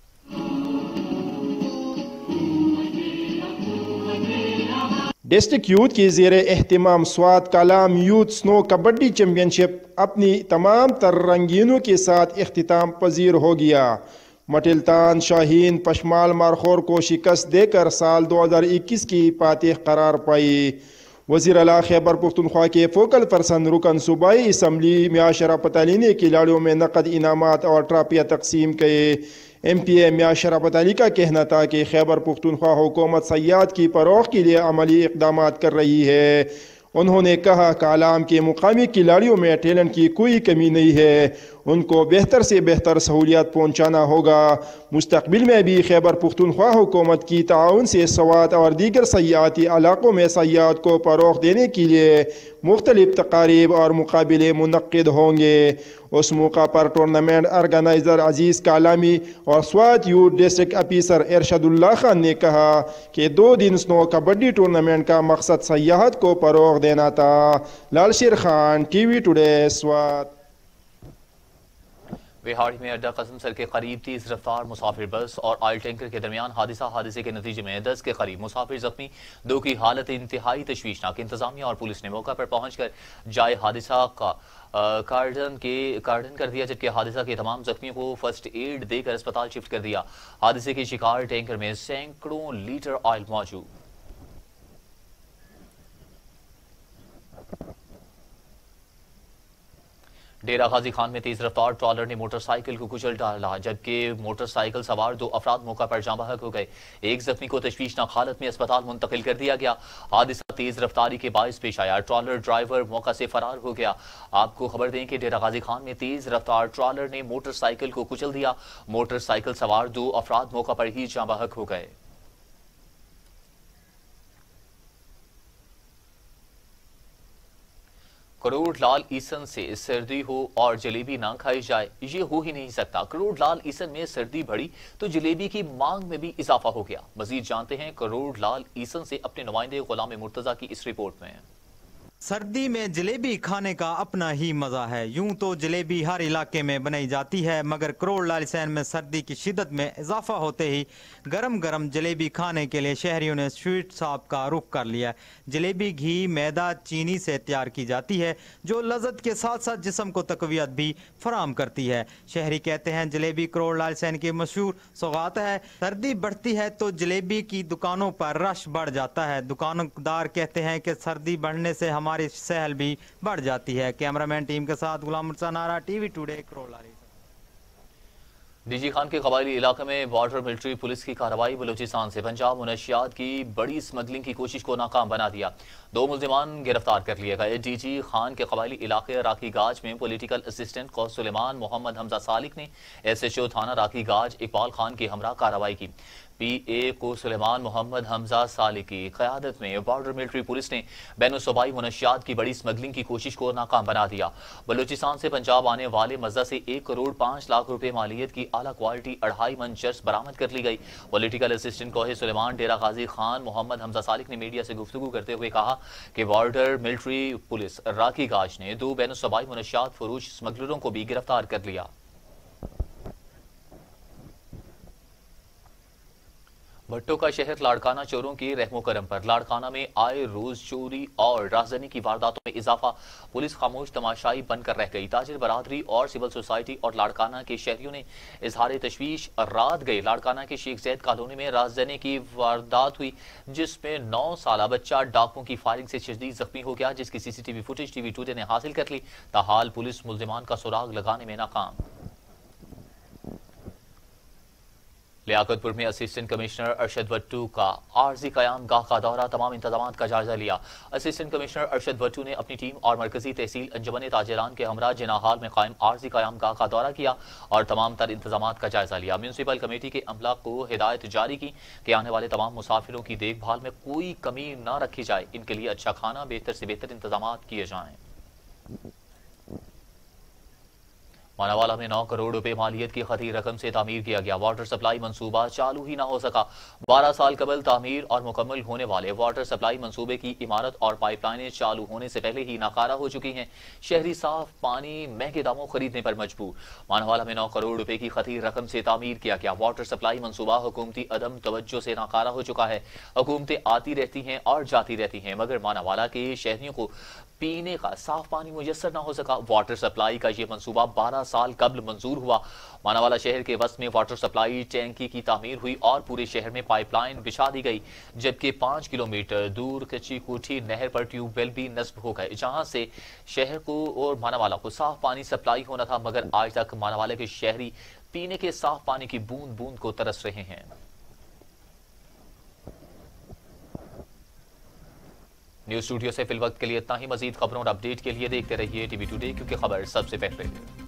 डिस्ट्रिक्ट यूथ की ज़ेर एहतमाम Swat Kalam youth snow kabaddi championship अपनी तमाम तर रंगीनों के साथ इख्तिताम पजीर हो गया। मटिलतान शाहीन पशमाल मारखोर को शिकस्त देकर साल 2021 की फातिह करार पाई। वज़ीर आला खैबर पुख्तनख्वा के फोकल पर्सन रुकन सूबाई असम्बली मियां शराफत अली ने खिलाड़ियों में नकद इनामात और ट्राफियाँ तकसीम किए। MPA मियां शराफत अली का कहना था कि खैबर पुख्तनख्वा हुकूमत सयाहत की फरोग़ के लिए अमली इक़दाम कर रही है। उन्होंने कहा कालाम के मुकामी खिलाड़ियों में टैलेंट की कोई कमी नहीं है, उनको बेहतर से बेहतर सहूलियात पहुँचाना होगा। मुस्तकबिल में भी खैबर पुख्तनख्वा हुकूमत की ताउन से स्वात और दीगर सयाहती इलाकों में सयाहत को फ़रोग़ देने के लिए मुख्तलिफ तकारीब और मुकाबले मुनक्किद होंगे। उस मौका पर टूर्नामेंट ऑर्गेनाइज़र अजीज़ कालामी और Swat youth district officer Irshadullah Khan ने कहा कि 2 दिन स्नो कबड्डी टूर्नामेंट का मकसद सयाहत को फ़रोग़ देना था। Lal Sher Khan, TV today, Swat. बिहाड़ी में अड्डा कसम सर के करीब तेज रफ्तार मुसाफिर बस और ऑयल टैंकर के दरमियान हादसे के नतीजे में 10 के करीब मुसाफिर जख्मी, 2 की हालत इंतहाई तशवीशनाक। इंतजामिया और पुलिस ने मौका पर पहुंचकर जाए हादसा का कार्डन कर दिया, जबकि हादसा के तमाम जख्मियों को फर्स्ट एड देकर अस्पताल शिफ्ट कर दिया। हादसे के शिकार टैंकर में सैकड़ों लीटर ऑयल मौजूद। डेरा गाजी खान में तेज रफ्तार ट्रॉलर ने मोटरसाइकिल को कुचल डाला, जबकि मोटरसाइकिल सवार 2 अफराद मौका पर जाँ बहक हो गए। एक जख्मी को तशवीशनाक हालत में अस्पताल मुंतकिल कर दिया गया। हादसा तेज रफ्तारी के बायस पेश आया, ट्रॉलर ड्राइवर मौका से फरार हो गया। आपको खबर दें कि डेरा गाजी खान में तेज रफ्तार ट्रॉलर ने मोटरसाइकिल को कुचल दिया। मोटरसाइकिल सवार 2 अफराद मौका पर ही जाँ बहक हो गए। करोड़ लाल ईसन से सर्दी हो और जलेबी ना खाई जाए, ये हो ही नहीं सकता। करोड़ लाल ईसन में सर्दी बढ़ी तो जलेबी की मांग में भी इजाफा हो गया। मजीद जानते हैं करोड़ लाल ईसन से अपने नुमाइंदे गुलाम मुर्तजा की इस रिपोर्ट में। सर्दी में जलेबी खाने का अपना ही मजा है। यूं तो जलेबी हर इलाके में बनाई जाती है, मगर करोड़ लाल ईसन में सर्दी की शिद्दत में इजाफा होते ही गरम गरम जलेबी खाने के लिए शहरियों ने स्वीट शॉप का रुख कर लिया। जलेबी घी, मैदा, चीनी से तैयार की जाती है, जो लज्जत के साथ साथ जिस्म को तकवियत भी फराहम करती है। शहरी कहते हैं जलेबी करोड़ लाल ईसन की मशहूर सौगात है। सर्दी बढ़ती है तो जलेबी की दुकानों पर रश बढ़ जाता है। दुकानदार कहते हैं कि सर्दी बढ़ने से हमारी सहल भी बढ़ जाती है। कैमरामैन टीम के साथ गुलाम Murtaza Nara, TV today, Karor Lal. DG Khan के कबायली इलाके में बॉर्डर मिलिट्री पुलिस की कार्रवाई बलूचिस्तान से पंजाब मुनशियात की बड़ी स्मगलिंग की कोशिश को नाकाम बना दिया। 2 मुल्जिमान गिरफ्तार कर लिए गए। डीजी खान के कबायली इलाके राखी गाज में पॉलिटिकल असिस्टेंट कौस सुलेमान मोहम्मद हमजा सालिक ने SHO थाना राखी गाज इकबाल खान के हमरा कार्रवाई की। PA को सुलेमान मोहम्मद हमजा सालिक की क़यादत में बॉर्डर मिलिट्री पुलिस ने बैनुसूबाई मुनशियात की बड़ी स्मगलिंग की कोशिश को नाकाम बना दिया। बलूचिस्तान से पंजाब आने वाले मज़ा से 1 करोड़ 5 लाख रुपए मालियत की आला क्वालिटी 2.5 मन चर्स बरामद कर ली गई। पॉलिटिकल असिस्टेंट कोहे सुलेमान डेरा गाजी खान मोहम्मद हमजा सालिक ने मीडिया से गुफ्तगू करते हुए कहा कि बॉर्डर मिलिट्री पुलिस राखी गाज ने 2 बैनुसूबाई मुनशियात फरोश स्मगलरों को भी गिरफ्तार कर लिया। भट्टो का शहर लाड़काना चोरों के रहमो करम पर। लाड़काना में आए रोज चोरी और राजधानी की वारदातों में इजाफा। पुलिस खामोश तमाशाई बनकर रह गई। ताजिर बरादरी और सिविल सोसाइटी और लाड़काना के शहरियों ने इजहार तशवीश रात गए। लाड़काना के शेख जैद कॉलोनी में राजधानी की वारदात हुई, जिसमें 9 साला बच्चा डाकुओं की फायरिंग से शदीद जख्मी हो गया, जिसकी CCTV फुटेज TV टुडे ने हासिल कर ली। ताहाल पुलिस मुल्जिमान का सुराग लगाने में नाकाम। लियाकतपुर में असिस्टेंट कमिश्नर अरशद वट्टू का आर्जी कयाम गाह का दौरा, तमाम इंतजाम का जायजा लिया। असिस्टेंट कमिश्नर अरशद वट्टू ने अपनी टीम और मरकजी तहसील अंजुमन ताजिरान के हमरा जिना हाल में कायम आर्जी कयाम गाह का दौरा किया और तमाम तर इंतजाम का जायजा लिया। म्यूनसिपल कमेटी के अमला को हिदायत जारी की कि आने वाले तमाम मुसाफिरों की देखभाल में कोई कमी न रखी जाए, इनके लिए अच्छा खाना, बेहतर से बेहतर इंतजाम किए जाएं। मानावाला में 9 करोड़ रुपए मालियत की खती रकम से तामीर किया गया वाटर सप्लाई मंसूबा चालू ही ना हो सका। 12 साल कबल तामीर और मुकम्मल होने वाले वाटर सप्लाई मंसूबे की इमारत और पाइपलाइनें चालू होने से पहले ही नाकारा हो चुकी हैं। शहरी साफ पानी महंगे दामों खरीदने पर मजबूर। मानावाला में 9 करोड़ रुपए की खती रकम से तामीर किया गया वाटर सप्लाई मंसूबा हुकूमती अदम तवज्जो से नाकारा हो चुका है। हुकूमतें आती रहती हैं और जाती रहती हैं, मगर मानावाला के शहरियों को पीने का साफ पानी मुयस्सर न हो सका। वाटर सप्लाई का ये मंसूबा 12 साल कबल मंजूर हुआ। मानावाला शहर के वस्त में वाटर सप्लाई टैंकी की तामीर हुई और पूरे शहर में पाइपलाइन बिछा दी गई, जबकि 5 किलोमीटर दूर कच्ची कोठी नहर पर ट्यूबवेल भी नस्ब हो गए, जहां से शहर को और मानावाला को साफ पानी सप्लाई होना था। मगर आज तक मानावाला के शहरी पीने के साफ पानी की बूंद बूंद को तरस रहे हैं। न्यूज स्टूडियो से फिल वक्त के लिए इतना ही। मजीद खबरों और अपडेट के लिए देखते रहिए टीवी टुडे, क्योंकि खबर सबसे पहले।